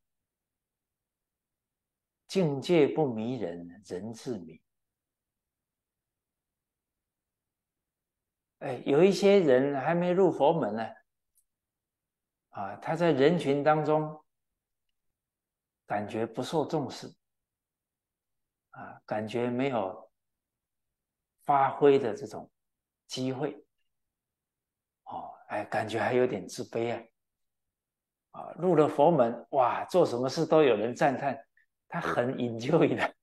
境界不迷人，人自迷。哎，有一些人还没入佛门呢，啊，他在人群当中感觉不受重视，啊，感觉没有发挥的这种机会，哦，哎，感觉还有点自卑啊，啊，入了佛门，哇，做什么事都有人赞叹，他很 enjoy 的，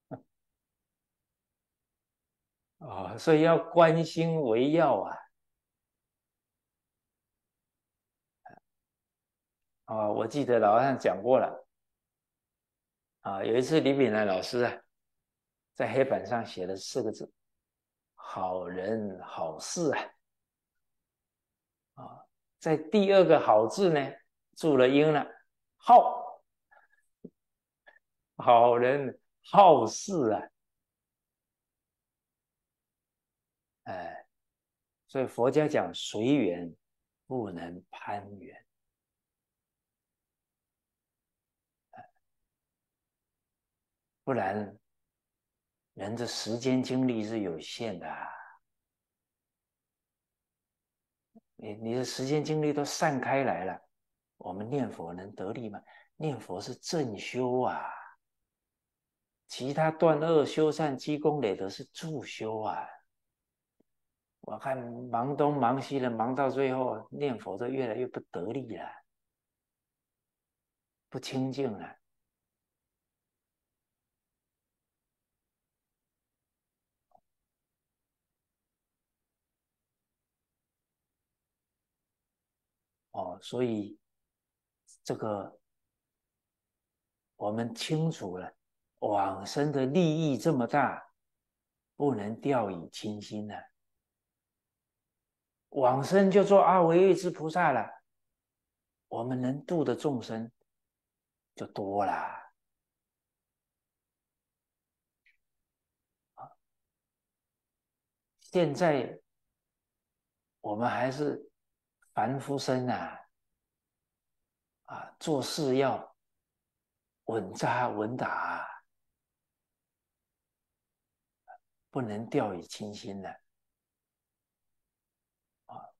哦，所以要观心为要啊，啊，我记得老和尚讲过了，啊，有一次李炳南老师啊，在黑板上写了四个字：好人好事啊，啊，在第二个好字呢，注了音了，好，好人好事啊，哎，所以佛家讲随缘，不能攀缘，不然人的时间精力是有限的啊，你你的时间精力都散开来了，我们念佛能得力吗？念佛是正修啊，其他断恶修善积功累德是助修啊。我看忙东忙西的，忙到最后念佛都越来越不得力了，不清净了。哦，所以这个我们清楚了，往生的利益这么大，不能掉以轻心了。往生就做阿惟越之菩萨了，我们能度的众生就多了。现在我们还是凡夫身啊，啊，做事要稳扎稳打啊，不能掉以轻心了啊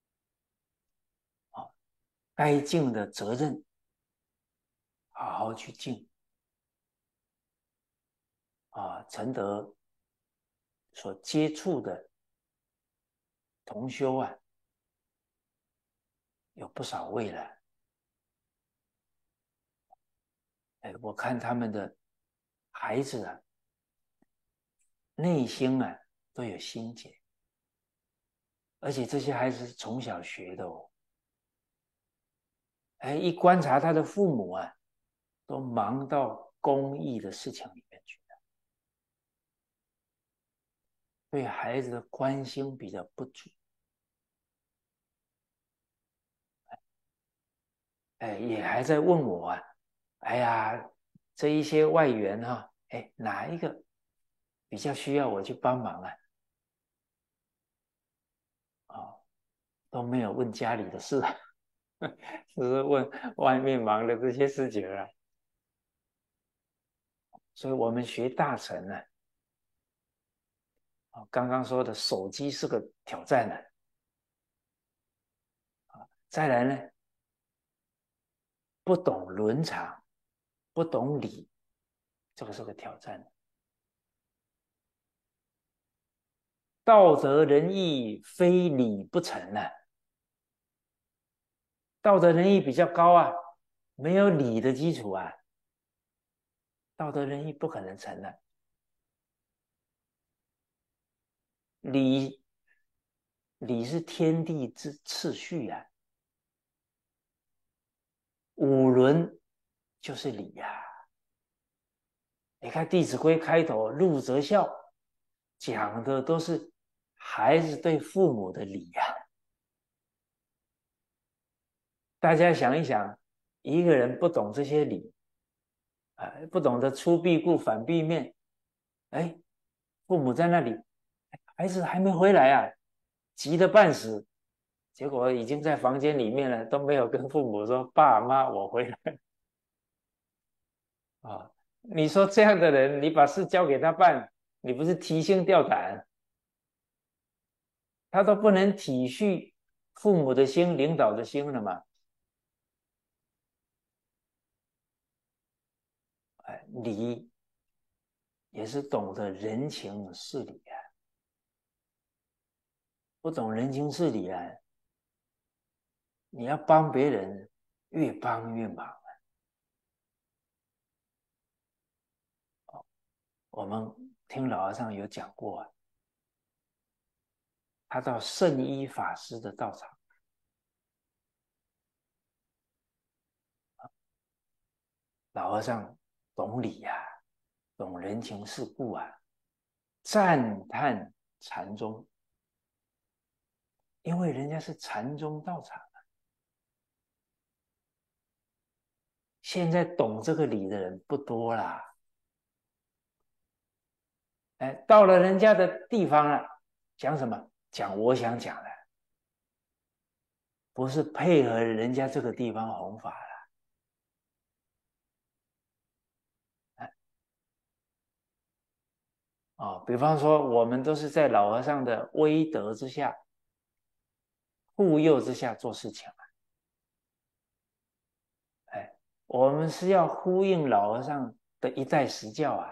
啊！该尽的责任，好好去尽啊！承德所接触的同修啊，有不少位了。哎，我看他们的孩子啊，内心啊都有心结，而且这些孩子是从小学的哦。哎，一观察他的父母啊，都忙到公益的事情里面去了，对孩子的关心比较不足。哎，也还在问我啊，哎呀，这一些外援哈、啊，哎，哪一个比较需要我去帮忙啊？哦，都没有问家里的事，只是问外面忙的这些事情啊。所以我们学大乘呢、啊，刚刚说的手机是个挑战呢、啊，再来呢，不懂伦常，不懂礼，这个是个挑战。道德仁义，非礼不成啊。道德仁义比较高啊，没有礼的基础啊，道德仁义不可能成的。礼礼是天地之次序啊，五伦就是礼呀、啊。你看《弟子规》开头“入则孝”，讲的都是孩子对父母的礼呀、啊。 大家想一想，一个人不懂这些理啊，不懂得出必故反必面，哎，父母在那里，孩子还没回来啊，急得半死，结果已经在房间里面了，都没有跟父母说爸妈我回来啊。你说这样的人，你把事交给他办，你不是提心吊胆？他都不能体恤父母的心、领导的心了嘛？哎，礼也是懂得人情事理啊，不懂人情事理啊，你要帮别人，越帮越忙。我们听老和尚有讲过啊，他到圣一法师的道场，老和尚懂礼呀、啊，懂人情世故啊，赞叹禅宗，因为人家是禅宗道场啊，现在懂这个理的人不多啦。哎，到了人家的地方了，讲什么？讲我想讲的，不是配合人家这个地方弘法了。哎哦，比方说，我们都是在老和尚的威德之下、护佑之下做事情啊。哎，我们是要呼应老和尚的一代实教啊。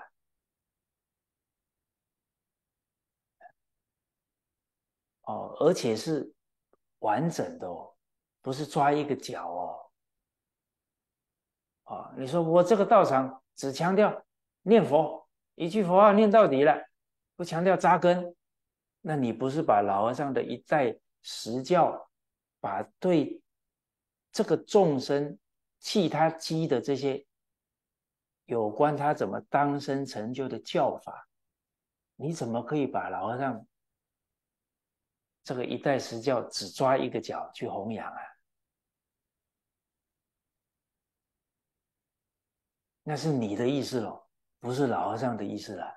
哦，而且是完整的哦，不是抓一个角哦。哦，你说我这个道场只强调念佛，一句佛号念到底了，不强调扎根，那你不是把老和尚的一代实教，把对这个众生弃他机的这些有关他怎么当生成就的教法，你怎么可以把老和尚这个一代实教只抓一个角去弘扬啊？那是你的意思咯，不是老和尚的意思了。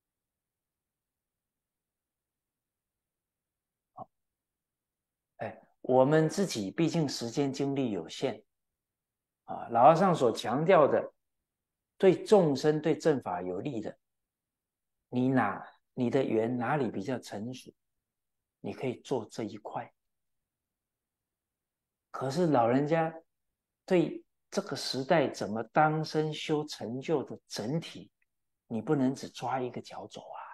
哎，我们自己毕竟时间精力有限啊，老和尚所强调的，对众生对正法有利的，你哪你的缘哪里比较成熟，你可以做这一块。可是老人家对这个时代怎么当生修成就的整体，你不能只抓一个角走啊，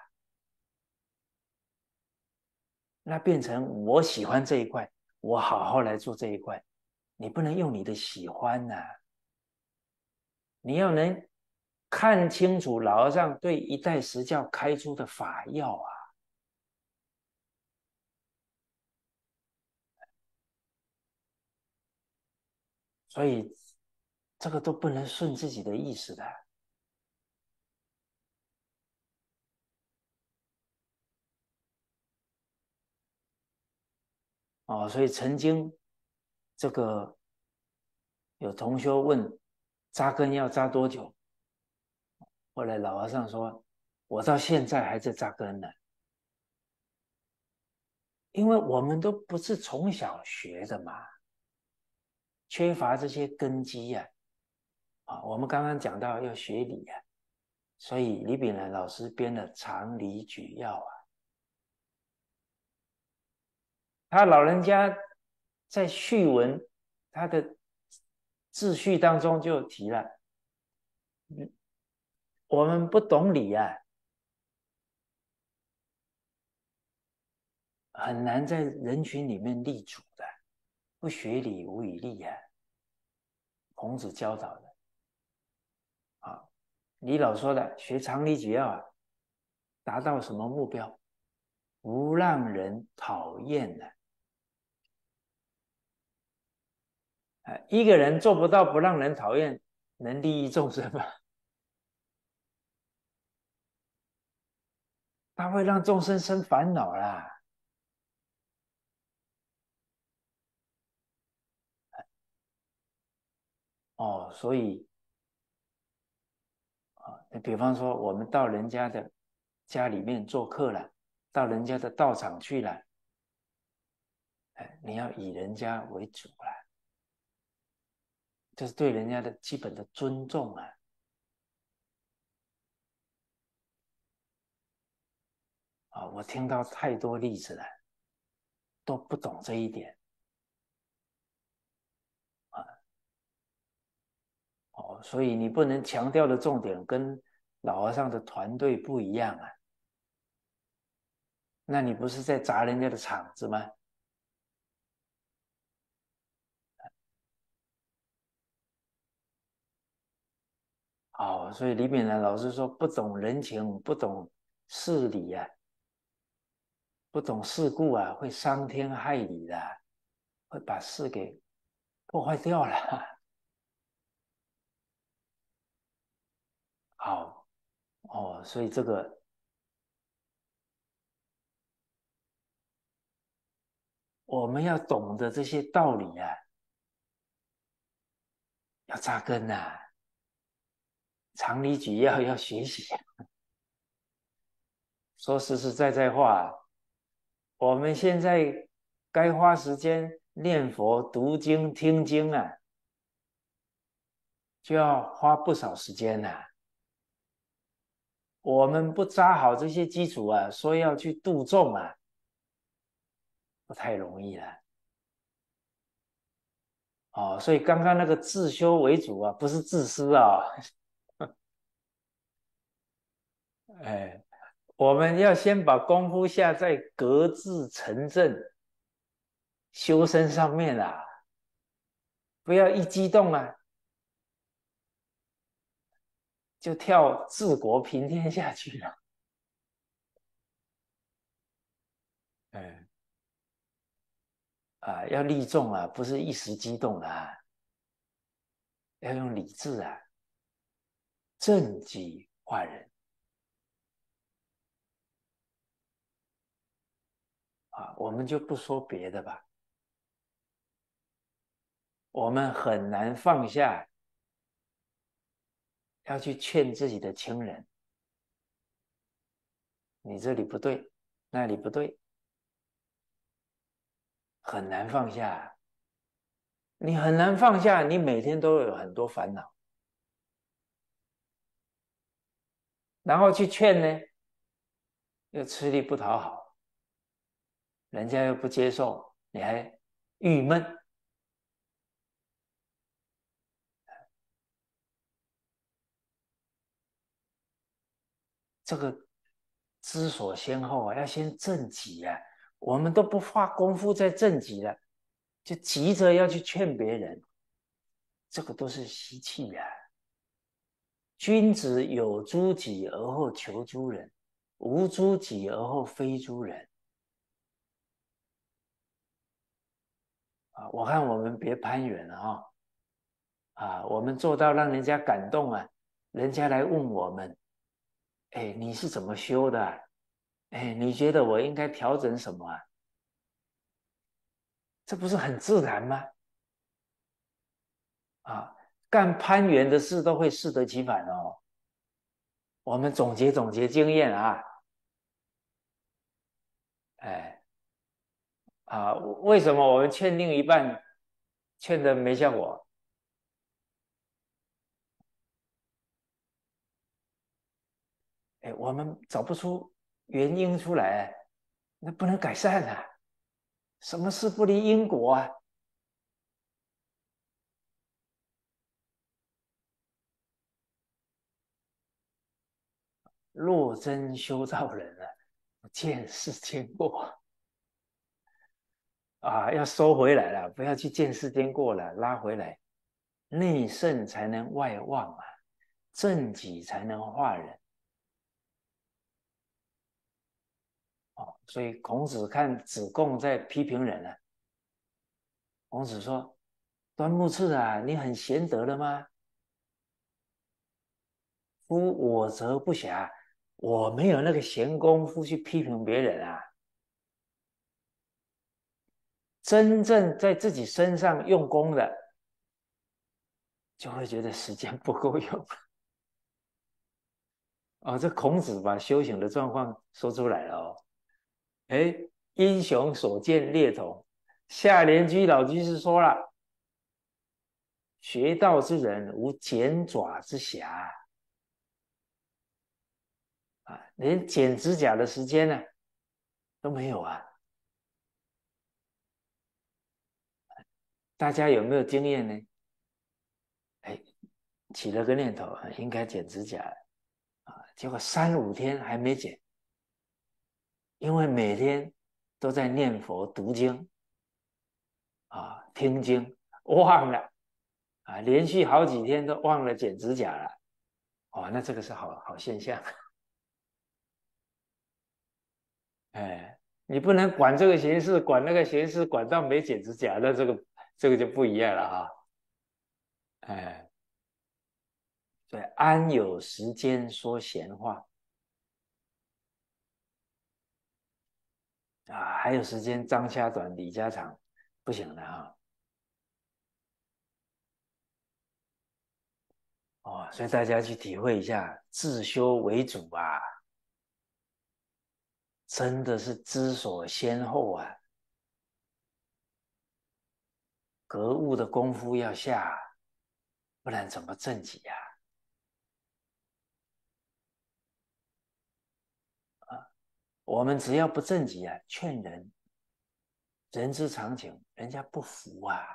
那变成我喜欢这一块，我好好来做这一块，你不能用你的喜欢呐、啊，你要能看清楚老和尚对一代实教开出的法要啊，所以这个都不能顺自己的意思的哦。所以曾经这个有同学问扎根要扎多久，后来老和尚说，我到现在还在扎根呢，因为我们都不是从小学的嘛，缺乏这些根基呀、啊。啊，我们刚刚讲到要学理啊，所以李炳南老师编了《常理举要》啊，他老人家在序文他的秩序当中就提了，我们不懂理啊，很难在人群里面立足的，不学理无以立啊。孔子教导的啊，李老说的学常理举要啊，达到什么目标？不让人讨厌的。啊，一个人做不到不让人讨厌，能利益众生吗？他会让众生生烦恼啦。 哦，所以啊，你比方说我们到人家的家里面做客了，到人家的道场去了，哎，你要以人家为主了，这是对人家的基本的尊重啊。啊，我听到太多例子了，都不懂这一点啊。哦，所以你不能强调的重点跟老和尚的团队不一样啊。那你不是在砸人家的场子吗？哦，所以李炳南老师说，不懂人情，不懂事理啊，不懂世故啊，会伤天害理的，会把事给破坏掉了。好，哦，所以这个我们要懂得这些道理啊，要扎根啊，常理举要要学习啊。说实实在在话，我们现在该花时间念佛、读经、听经啊，就要花不少时间呐、啊。我们不扎好这些基础啊，说要去度众啊，不太容易了。哦，所以刚刚那个自修为主啊，不是自私啊、哦。哎，我们要先把功夫下在格致成正修身上面啊，不要一激动啊，就跳治国平天下去了。哎，啊，要利众啊，不是一时激动啊，要用理智啊，正己化人啊。我们就不说别的吧，我们很难放下，要去劝自己的亲人，你这里不对，那里不对，很难放下。你很难放下，你每天都有很多烦恼，然后去劝呢，又吃力不讨好，人家又不接受，你还郁闷。这个知所先后啊，要先正己啊。我们都不花功夫在正己了，就急着要去劝别人，这个都是习气啊。君子有诸己而后求诸人，无诸己而后非诸人啊。我看我们别攀援了哈啊，我们做到让人家感动啊，人家来问我们，哎，你是怎么修的啊？哎，你觉得我应该调整什么啊？这不是很自然吗？啊，干攀援的事都会适得其反哦。我们总结总结经验啊，哎啊，为什么我们劝另一半劝的没效果？哎，我们找不出原因出来，那不能改善啊。什么事不离因果啊？若真修道人啊，见识见过啊，要收回来了，不要去见识见过了，拉回来，内圣才能外望啊，正己才能化人哦。所以孔子看子贡在批评人啊，孔子说：“端木赐啊，你很贤德了吗？夫我则不暇，我没有那个闲工夫去批评别人啊。真正在自己身上用功的， 就会觉得时间不够用。哦，这孔子把修行的状况说出来了哦。哎，英雄所见略同。下联居老居士说了，学道之人无剪爪之暇啊，连剪指甲的时间呢、啊、都没有啊。大家有没有经验呢？哎，起了个念头，应该剪指甲啊，结果三五天还没剪，因为每天都在念佛读经啊，听经，忘了啊，连续好几天都忘了剪指甲了。哦，那这个是好好现象。哎，你不能管这个形式，管那个形式，管到没剪指甲，那这个这个就不一样了哈。哎，对，安有时间说闲话啊？还有时间张家短李家长，不行的哈。哦，所以大家去体会一下，自修为主啊，真的是知所先后啊，格物的功夫要下，不然怎么正己呀、啊？啊，我们只要不正己啊，劝人，人之常情，人家不服啊。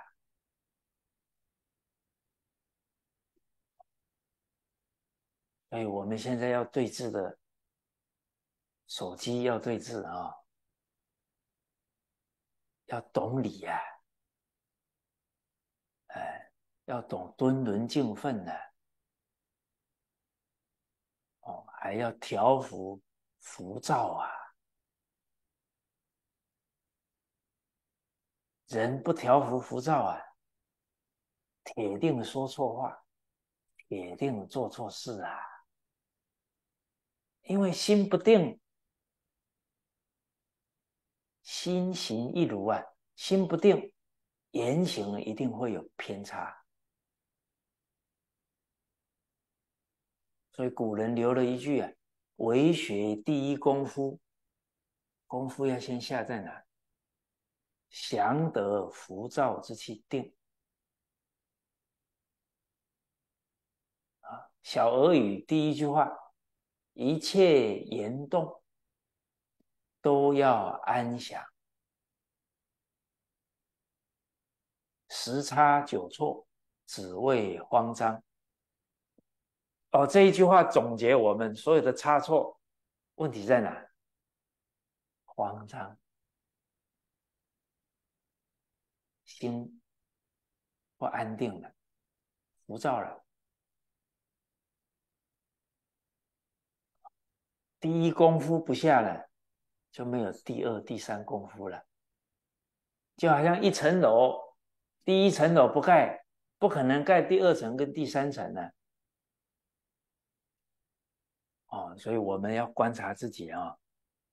所以我们现在要对峙的手机要对峙啊，要懂礼啊，哎，要懂敦伦敬分的、啊、哦，还要调伏浮躁啊。人不调伏浮躁啊，铁定说错话，铁定做错事啊。因为心不定，心行一如啊，心不定，言行一定会有偏差。所以古人留了一句啊：为学第一功夫，功夫要先下在哪？降得浮躁之气定啊。小俄语第一句话，一切言动都要安详，十差九错，只为慌张。哦，这一句话总结我们所有的差错，问题在哪？慌张，心不安定了，浮躁了。第一功夫不下了，就没有第二、第三功夫了。就好像一层楼，第一层楼不盖，不可能盖第二层跟第三层呢。哦，所以我们要观察自己啊、哦，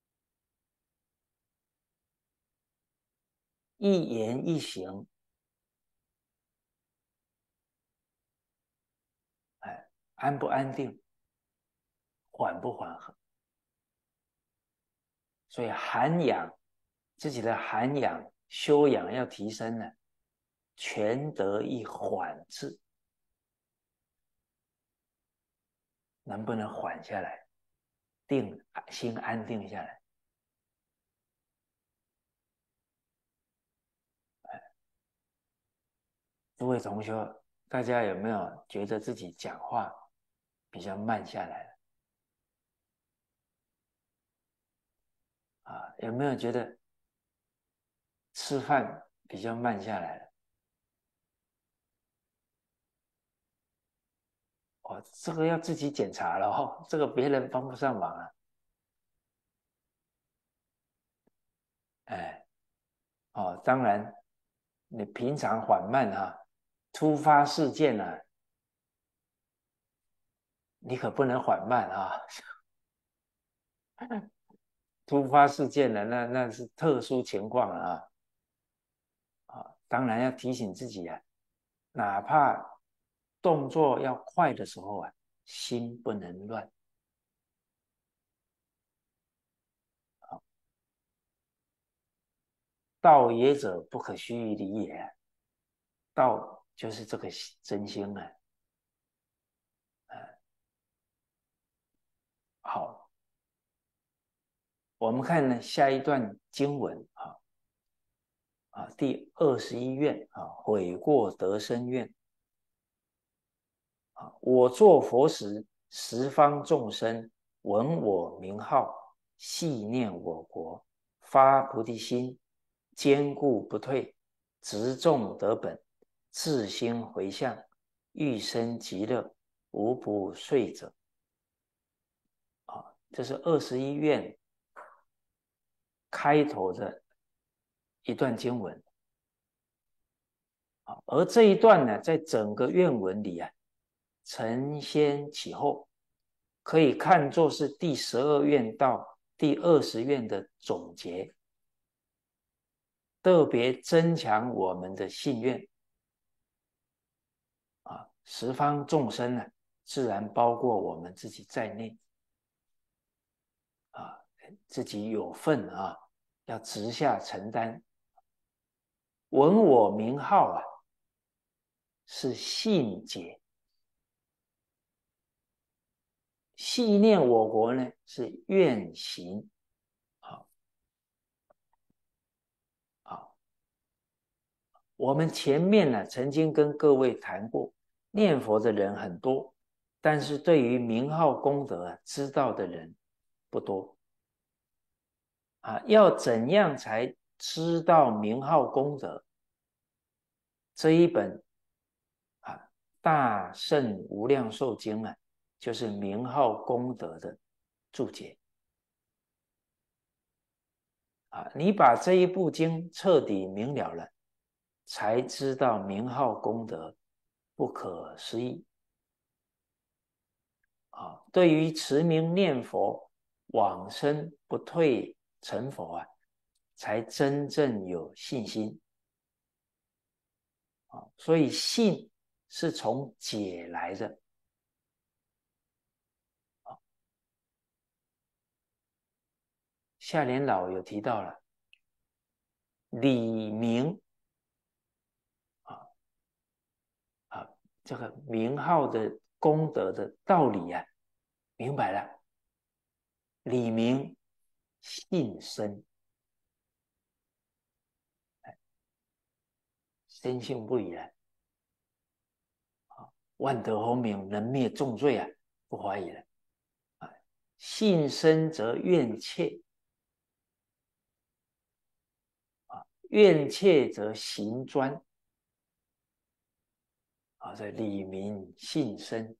一言一行，哎，安不安定，缓不缓和。所以涵养自己的涵养修养要提升呢，全得一缓字，能不能缓下来，定心安定下来？诸位同学，大家有没有觉得自己讲话比较慢下来了？啊，有没有觉得吃饭比较慢下来了？哦，这个要自己检查了哦，这个别人帮不上忙啊。哎，哦，当然，你平常缓慢啊，突发事件啊，你可不能缓慢啊。突发事件呢，那那是特殊情况啊。啊，当然要提醒自己啊，哪怕动作要快的时候啊，心不能乱。道也者，不可虚离也。道就是这个真心啊。好，我们看呢下一段经文啊啊，第二十一愿啊，悔过得生愿啊，我作佛时，十方众生闻我名号，系念我国，发菩提心，坚固不退，执众得本，自心回向，欲生极乐，无不遂者。啊，这是二十一愿开头的一段经文。而这一段呢，在整个愿文里啊，承先启后，可以看作是第十二愿到第二十愿的总结，特别增强我们的信愿啊。十方众生呢，自然包括我们自己在内啊，自己有份啊，要直下承担。闻我名号啊，是信解。系念我国呢，是愿行。好，好，我们前面呢曾经跟各位谈过，念佛的人很多，但是对于名号功德啊，知道的人不多啊。要怎样才知道名号功德？这一本啊《大圣无量寿经》啊，就是名号功德的注解。啊，你把这一部经彻底明了了，才知道名号功德不可思议。啊，对于持名念佛往生不退成佛啊，才真正有信心。啊，所以信是从解来的。下联老有提到了理明啊啊，这个名号的功德的道理啊，明白了。理明信深，深信不疑了。万德洪明能灭重罪啊，不怀疑了。啊，信深则愿切，啊，愿切则行专。啊，这理明信深，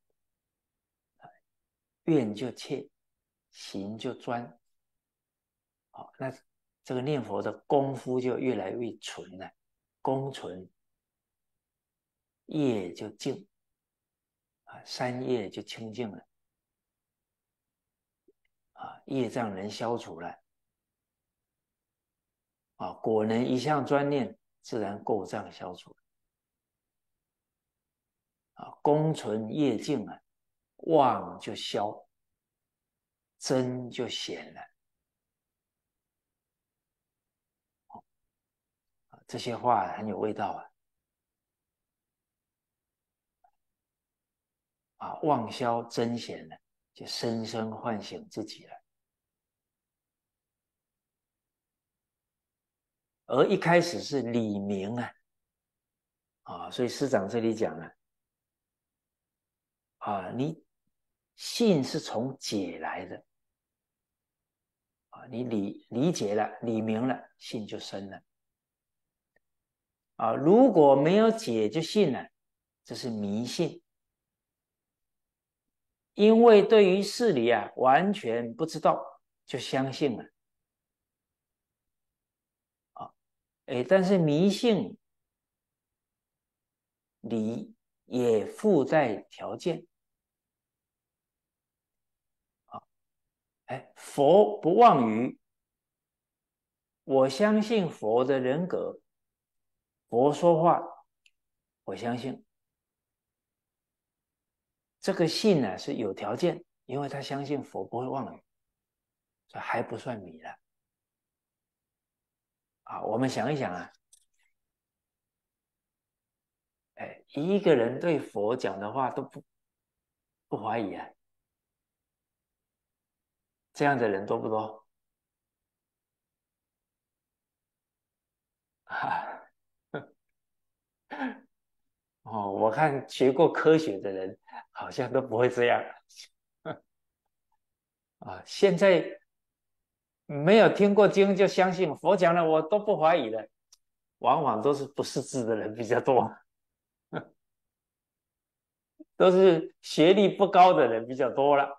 愿就切，行就专。好，那这个念佛的功夫就越来越纯了，功纯，业就净，啊，三业就清净了，啊，业障能消除了，啊，果能一向专念，自然垢障消除。啊，功纯业净啊，妄就消，真就显了。这些话很有味道啊！啊，妄消真显了，就深深唤醒自己了。而一开始是理明啊，啊，所以师长这里讲了，啊，你信是从解来的，啊，你理理解了，理明了，信就生了。啊，如果没有解就信了，这是迷信。因为对于事理啊完全不知道，就相信了。啊，哎，但是迷信里也附带条件。啊，哎，佛不妄语，我相信佛的人格，佛说话，我相信。 这个信呢是有条件，因为他相信佛不会妄语，所以还不算迷了。啊，我们想一想啊，哎，一个人对佛讲的话都不不怀疑啊，这样的人多不多？啊，哦，我看学过科学的人好像都不会这样啊。现在没有听过经就相信佛讲了，我都不怀疑的，往往都是不识字的人比较多，都是学历不高的人比较多了。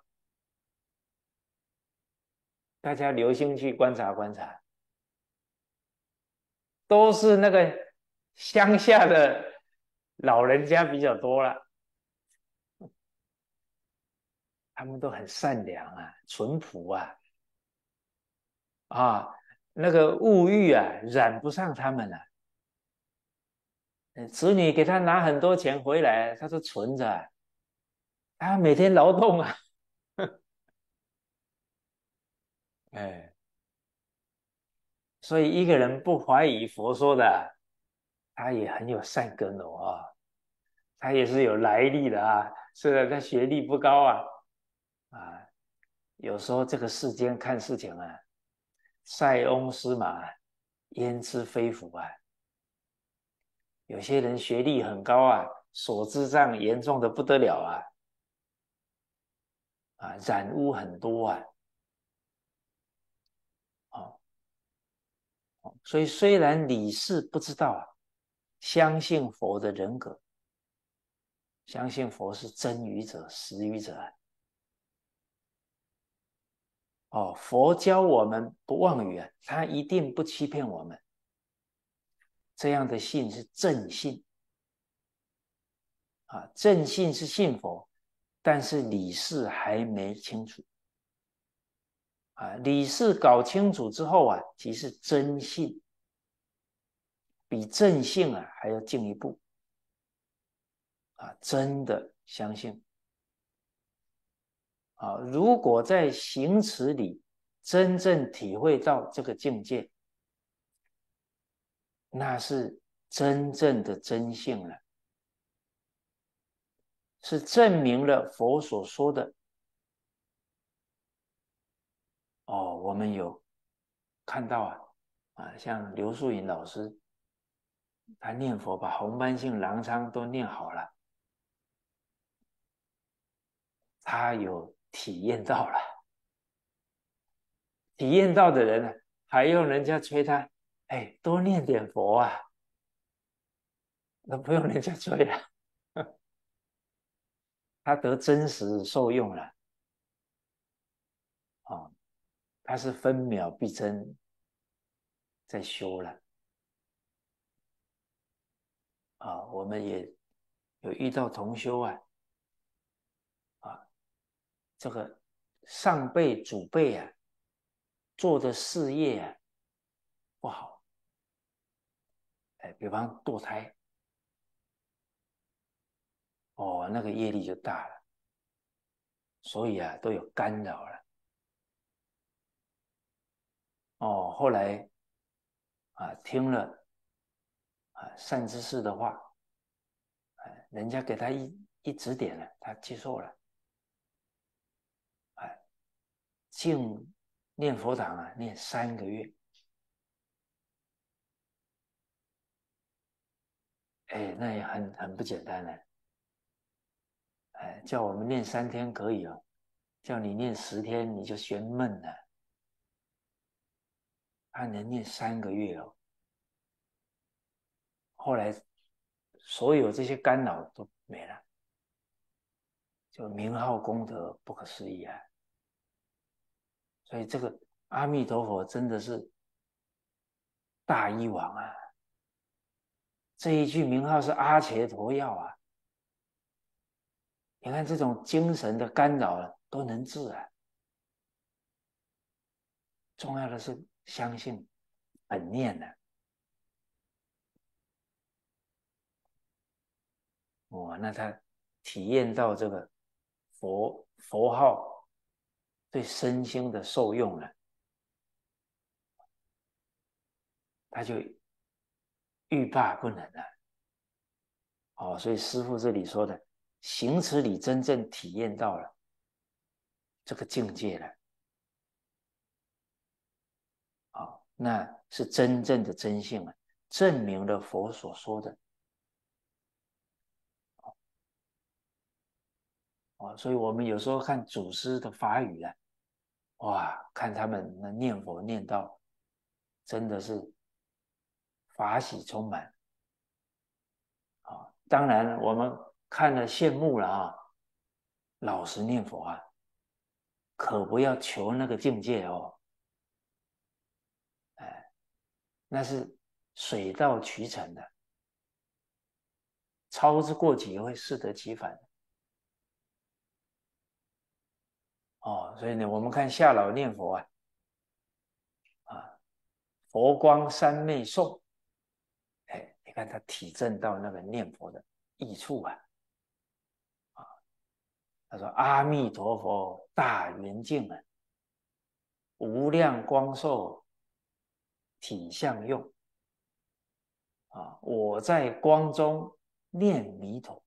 大家留心去观察观察，都是那个乡下的老人家比较多了，他们都很善良啊，淳朴啊，啊，那个物欲啊染不上他们啊。子女给他拿很多钱回来，他都存着啊，他每天劳动啊，哎，所以一个人不怀疑佛说的，他也很有善根哦啊，他也是有来历的啊，虽然他学历不高啊，啊，有时候这个世间看事情啊，塞翁失马，焉知非福啊。有些人学历很高啊，所知障严重的不得了啊，啊，染污很多啊，哦，所以虽然李氏不知道啊，相信佛的人格，相信佛是真语者、实语者啊，哦，佛教我们不妄语啊，他一定不欺骗我们，这样的信是正信啊，正信是信佛，但是李氏还没清楚啊，李氏搞清楚之后啊，即是真信，比正信啊还要进一步啊，真的相信啊，如果在行持里真正体会到这个境界，那是真正的真性了，是证明了佛所说的哦。我们有看到啊啊，像刘素云老师，他念佛把红斑性狼疮都念好了，他有体验到了，体验到的人呢，还用人家催他，哎，多念点佛啊，那不用人家催了，他得真实受用了啊、哦，他是分秒必争在修了啊、哦，我们也有遇到同修啊啊，这个上辈祖辈啊做的事业啊不好，哎，比方堕胎，哦，那个业力就大了，所以啊都有干扰了。哦，后来啊听了啊善知识的话，哎，人家给他一一指点了，他接受了，哎，进念佛堂啊念三个月，哎，那也很很不简单呢。哎，叫我们念三天可以哦，叫你念十天你就嫌闷了，他能念三个月哦。后来所有这些干扰都没了，就名号功德不可思议啊！所以这个阿弥陀佛真的是大医王啊！这一句名号是阿伽陀药啊！你看这种精神的干扰啊都能治啊！重要的是相信本念呢、啊，哇，那他体验到这个佛佛号对身心的受用了，他就欲罢不能了。哦，所以师父这里说的，行持里真正体验到了这个境界了。哦，那是真正的真性啊，证明了佛所说的。哦，所以我们有时候看祖师的法语啊，哇，看他们那念佛念到，真的是法喜充满。啊、哦，当然我们看了羡慕了啊，老实念佛啊，可不要求那个境界哦，哎，那是水到渠成的，操之过急会适得其反。哦，所以呢，我们看夏老念佛啊，啊，佛光三昧颂，哎，你看他体证到那个念佛的益处啊，啊，他说阿弥陀佛大圆净啊，无量光寿体相用啊，我在光中念弥陀，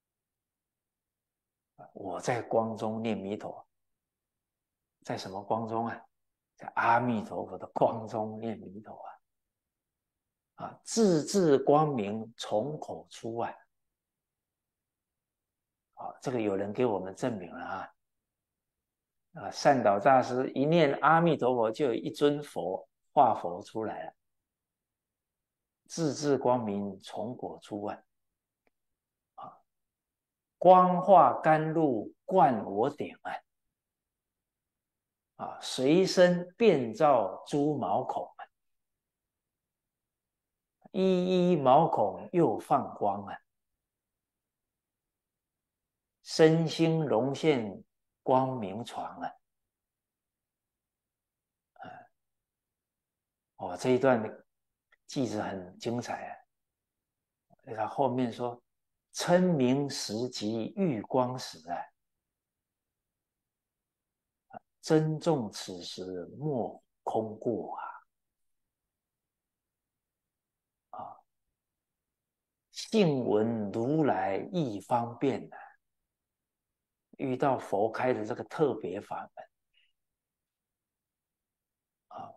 我在光中念弥陀，在什么光中啊？在阿弥陀佛的光中念弥陀啊！啊，字字光明从口出啊！啊，这个有人给我们证明了啊！啊，善导大师一念阿弥陀佛，就有一尊佛化佛出来了，字字光明从口出啊！啊，光化甘露灌我顶啊！啊，随身遍照诸毛孔啊，一一毛孔又放光啊！身心融现光明床啊！哦，这一段句子很精彩啊！他后面说：称名时即遇光时啊，珍重此时莫空过啊！啊，幸闻如来亦方便啊！遇到佛开的这个特别法门啊，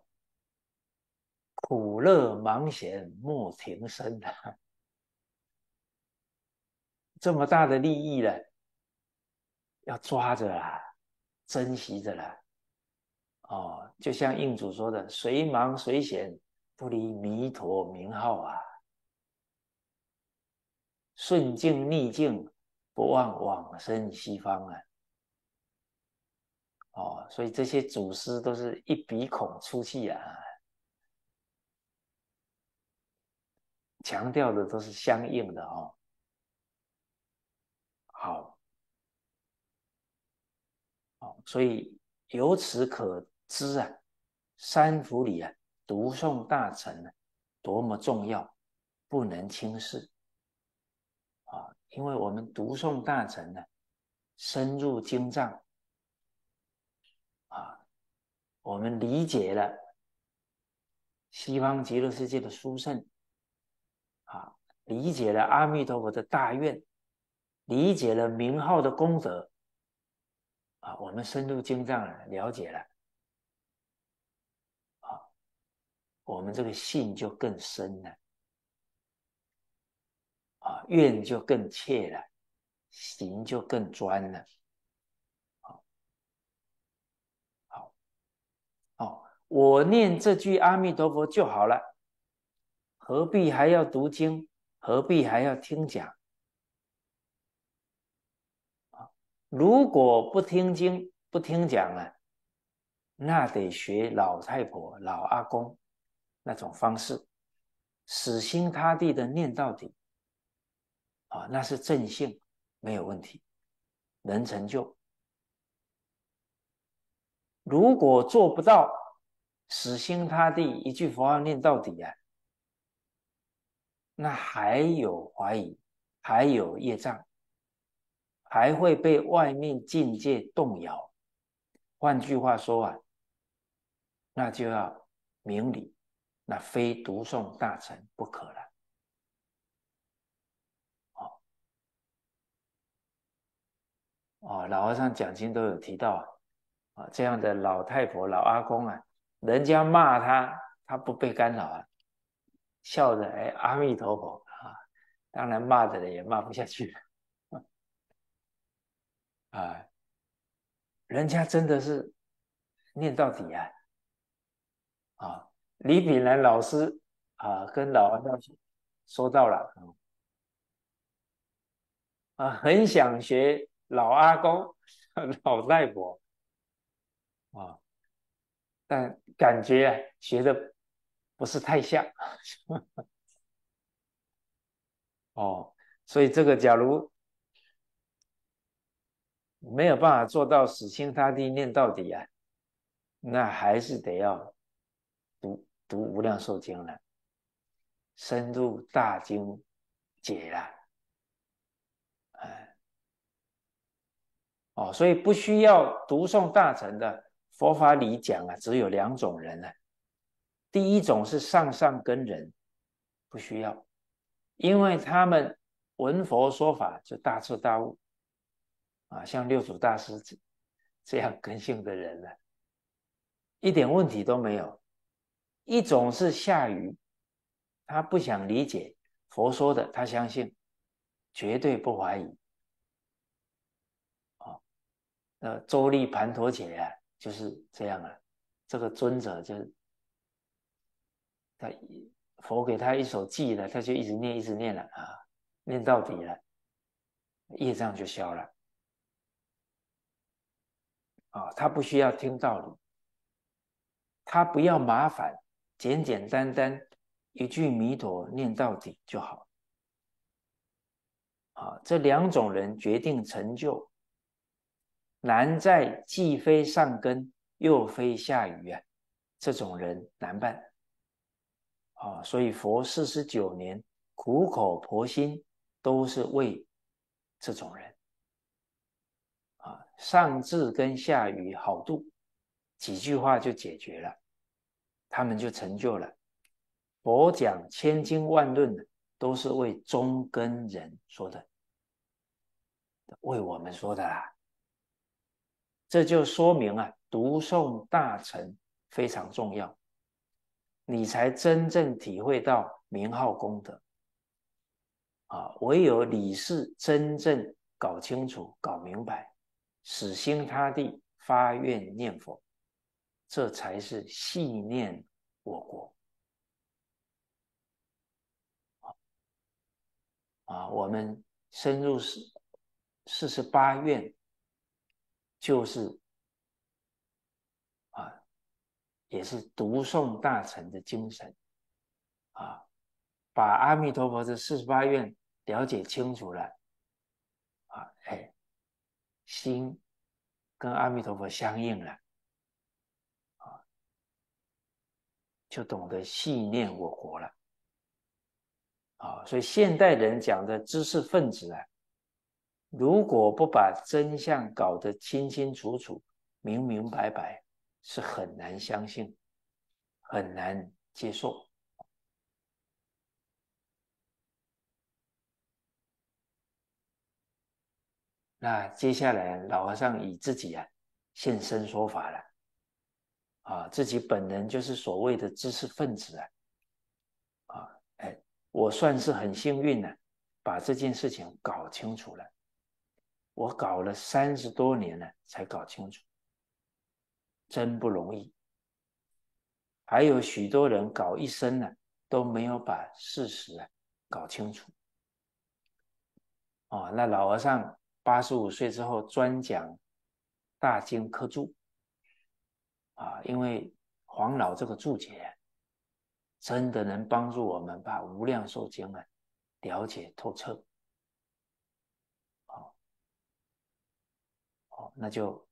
苦乐忙闲莫停身啊！这么大的利益了，要抓着啦，珍惜着啦。哦，就像印主说的，随忙随闲，不离弥陀名号啊。顺境逆境，不忘往生西方啊。哦，所以这些祖师都是一鼻孔出气啊，强调的都是相应的哦。好，哦，所以由此可知啊，三福里啊，读诵大乘啊，多么重要，不能轻视啊！因为我们读诵大乘呢，深入经藏啊，我们理解了西方极乐世界的殊胜啊，理解了阿弥陀佛的大愿，理解了名号的功德啊，我们深入经藏了，了解了啊，我们这个信就更深了啊，愿就更切了，行就更专了。好，好，哦，我念这句阿弥陀佛就好了，何必还要读经？何必还要听讲？如果不听经不听讲啊，那得学老太婆老阿公那种方式，死心塌地的念到底啊，那是正性，没有问题，能成就。如果做不到死心塌地一句佛号念到底啊，那还有怀疑，还有业障还会被外面境界动摇。换句话说啊，那就要明理，那非读诵大乘不可了。哦哦，老和尚讲经都有提到啊，这样的老太婆、老阿公啊，人家骂他，他不被干扰啊，笑着哎，阿弥陀佛啊，当然骂的人也骂不下去了啊，人家真的是念到底啊啊！李炳南老师啊，跟老和尚说到了啊，很想学老阿公、老太婆啊，但感觉啊学的不是太像哦，所以这个假如没有办法做到死心塌地念到底啊，那还是得要读读无量寿经了，深入大经解了，哎哦，所以不需要读诵大乘的佛法里讲啊，只有两种人啊，第一种是上上根人，不需要，因为他们闻佛说法就大彻大悟啊，像六祖大师这样根性的人呢、啊，一点问题都没有。一种是下愚，他不想理解佛说的，他相信，绝对不怀疑。哦，那周利盘陀姐啊，就是这样啊。这个尊者就是他佛给他一手记了，他就一直念，一直念了啊，念到底了，业障就消了啊。他不需要听道理，他不要麻烦，简简单单一句弥陀念到底就好啊。这两种人决定成就，难在既非上根又非下愚啊，这种人难办啊。所以佛四十九年苦口婆心都是为这种人啊，上智跟下愚好度，几句话就解决了，他们就成就了。佛讲千经万论都是为中根人说的，为我们说的啦。这就说明啊，读诵大乘非常重要，你才真正体会到名号功德啊。唯有理事真正搞清楚、搞明白，死心塌地发愿念佛，这才是系念我国啊。我们深入四四十八愿，就是啊，也是读诵大乘的精神啊，把阿弥陀佛的四十八愿了解清楚了啊，哎，心跟阿弥陀佛相应了啊，就懂得系念我国了啊。所以现代人讲的知识分子啊，如果不把真相搞得清清楚楚、明明白白，是很难相信、很难接受。那接下来老和尚以自己啊现身说法了啊，自己本人就是所谓的知识分子啊啊，哎，我算是很幸运的，把这件事情搞清楚了。我搞了三十多年了才搞清楚，真不容易。还有许多人搞一生呢，都没有把事实啊搞清楚。哦，那老和尚八十五岁之后专讲大经科注啊，因为黄老这个注解真的能帮助我们把无量寿经啊了解透彻。哦哦，那就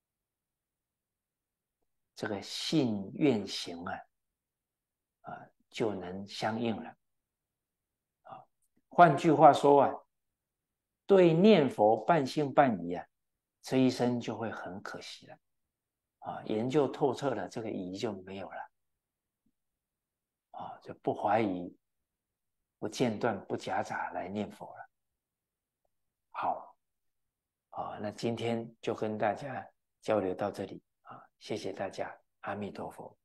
这个信愿行啊啊就能相应了啊。换句话说啊， 对念佛半信半疑啊，这一生就会很可惜了啊！研究透彻了，这个疑就没有了啊，就不怀疑、不间断、不夹杂来念佛了。好，啊，那今天就跟大家交流到这里啊，谢谢大家，阿弥陀佛。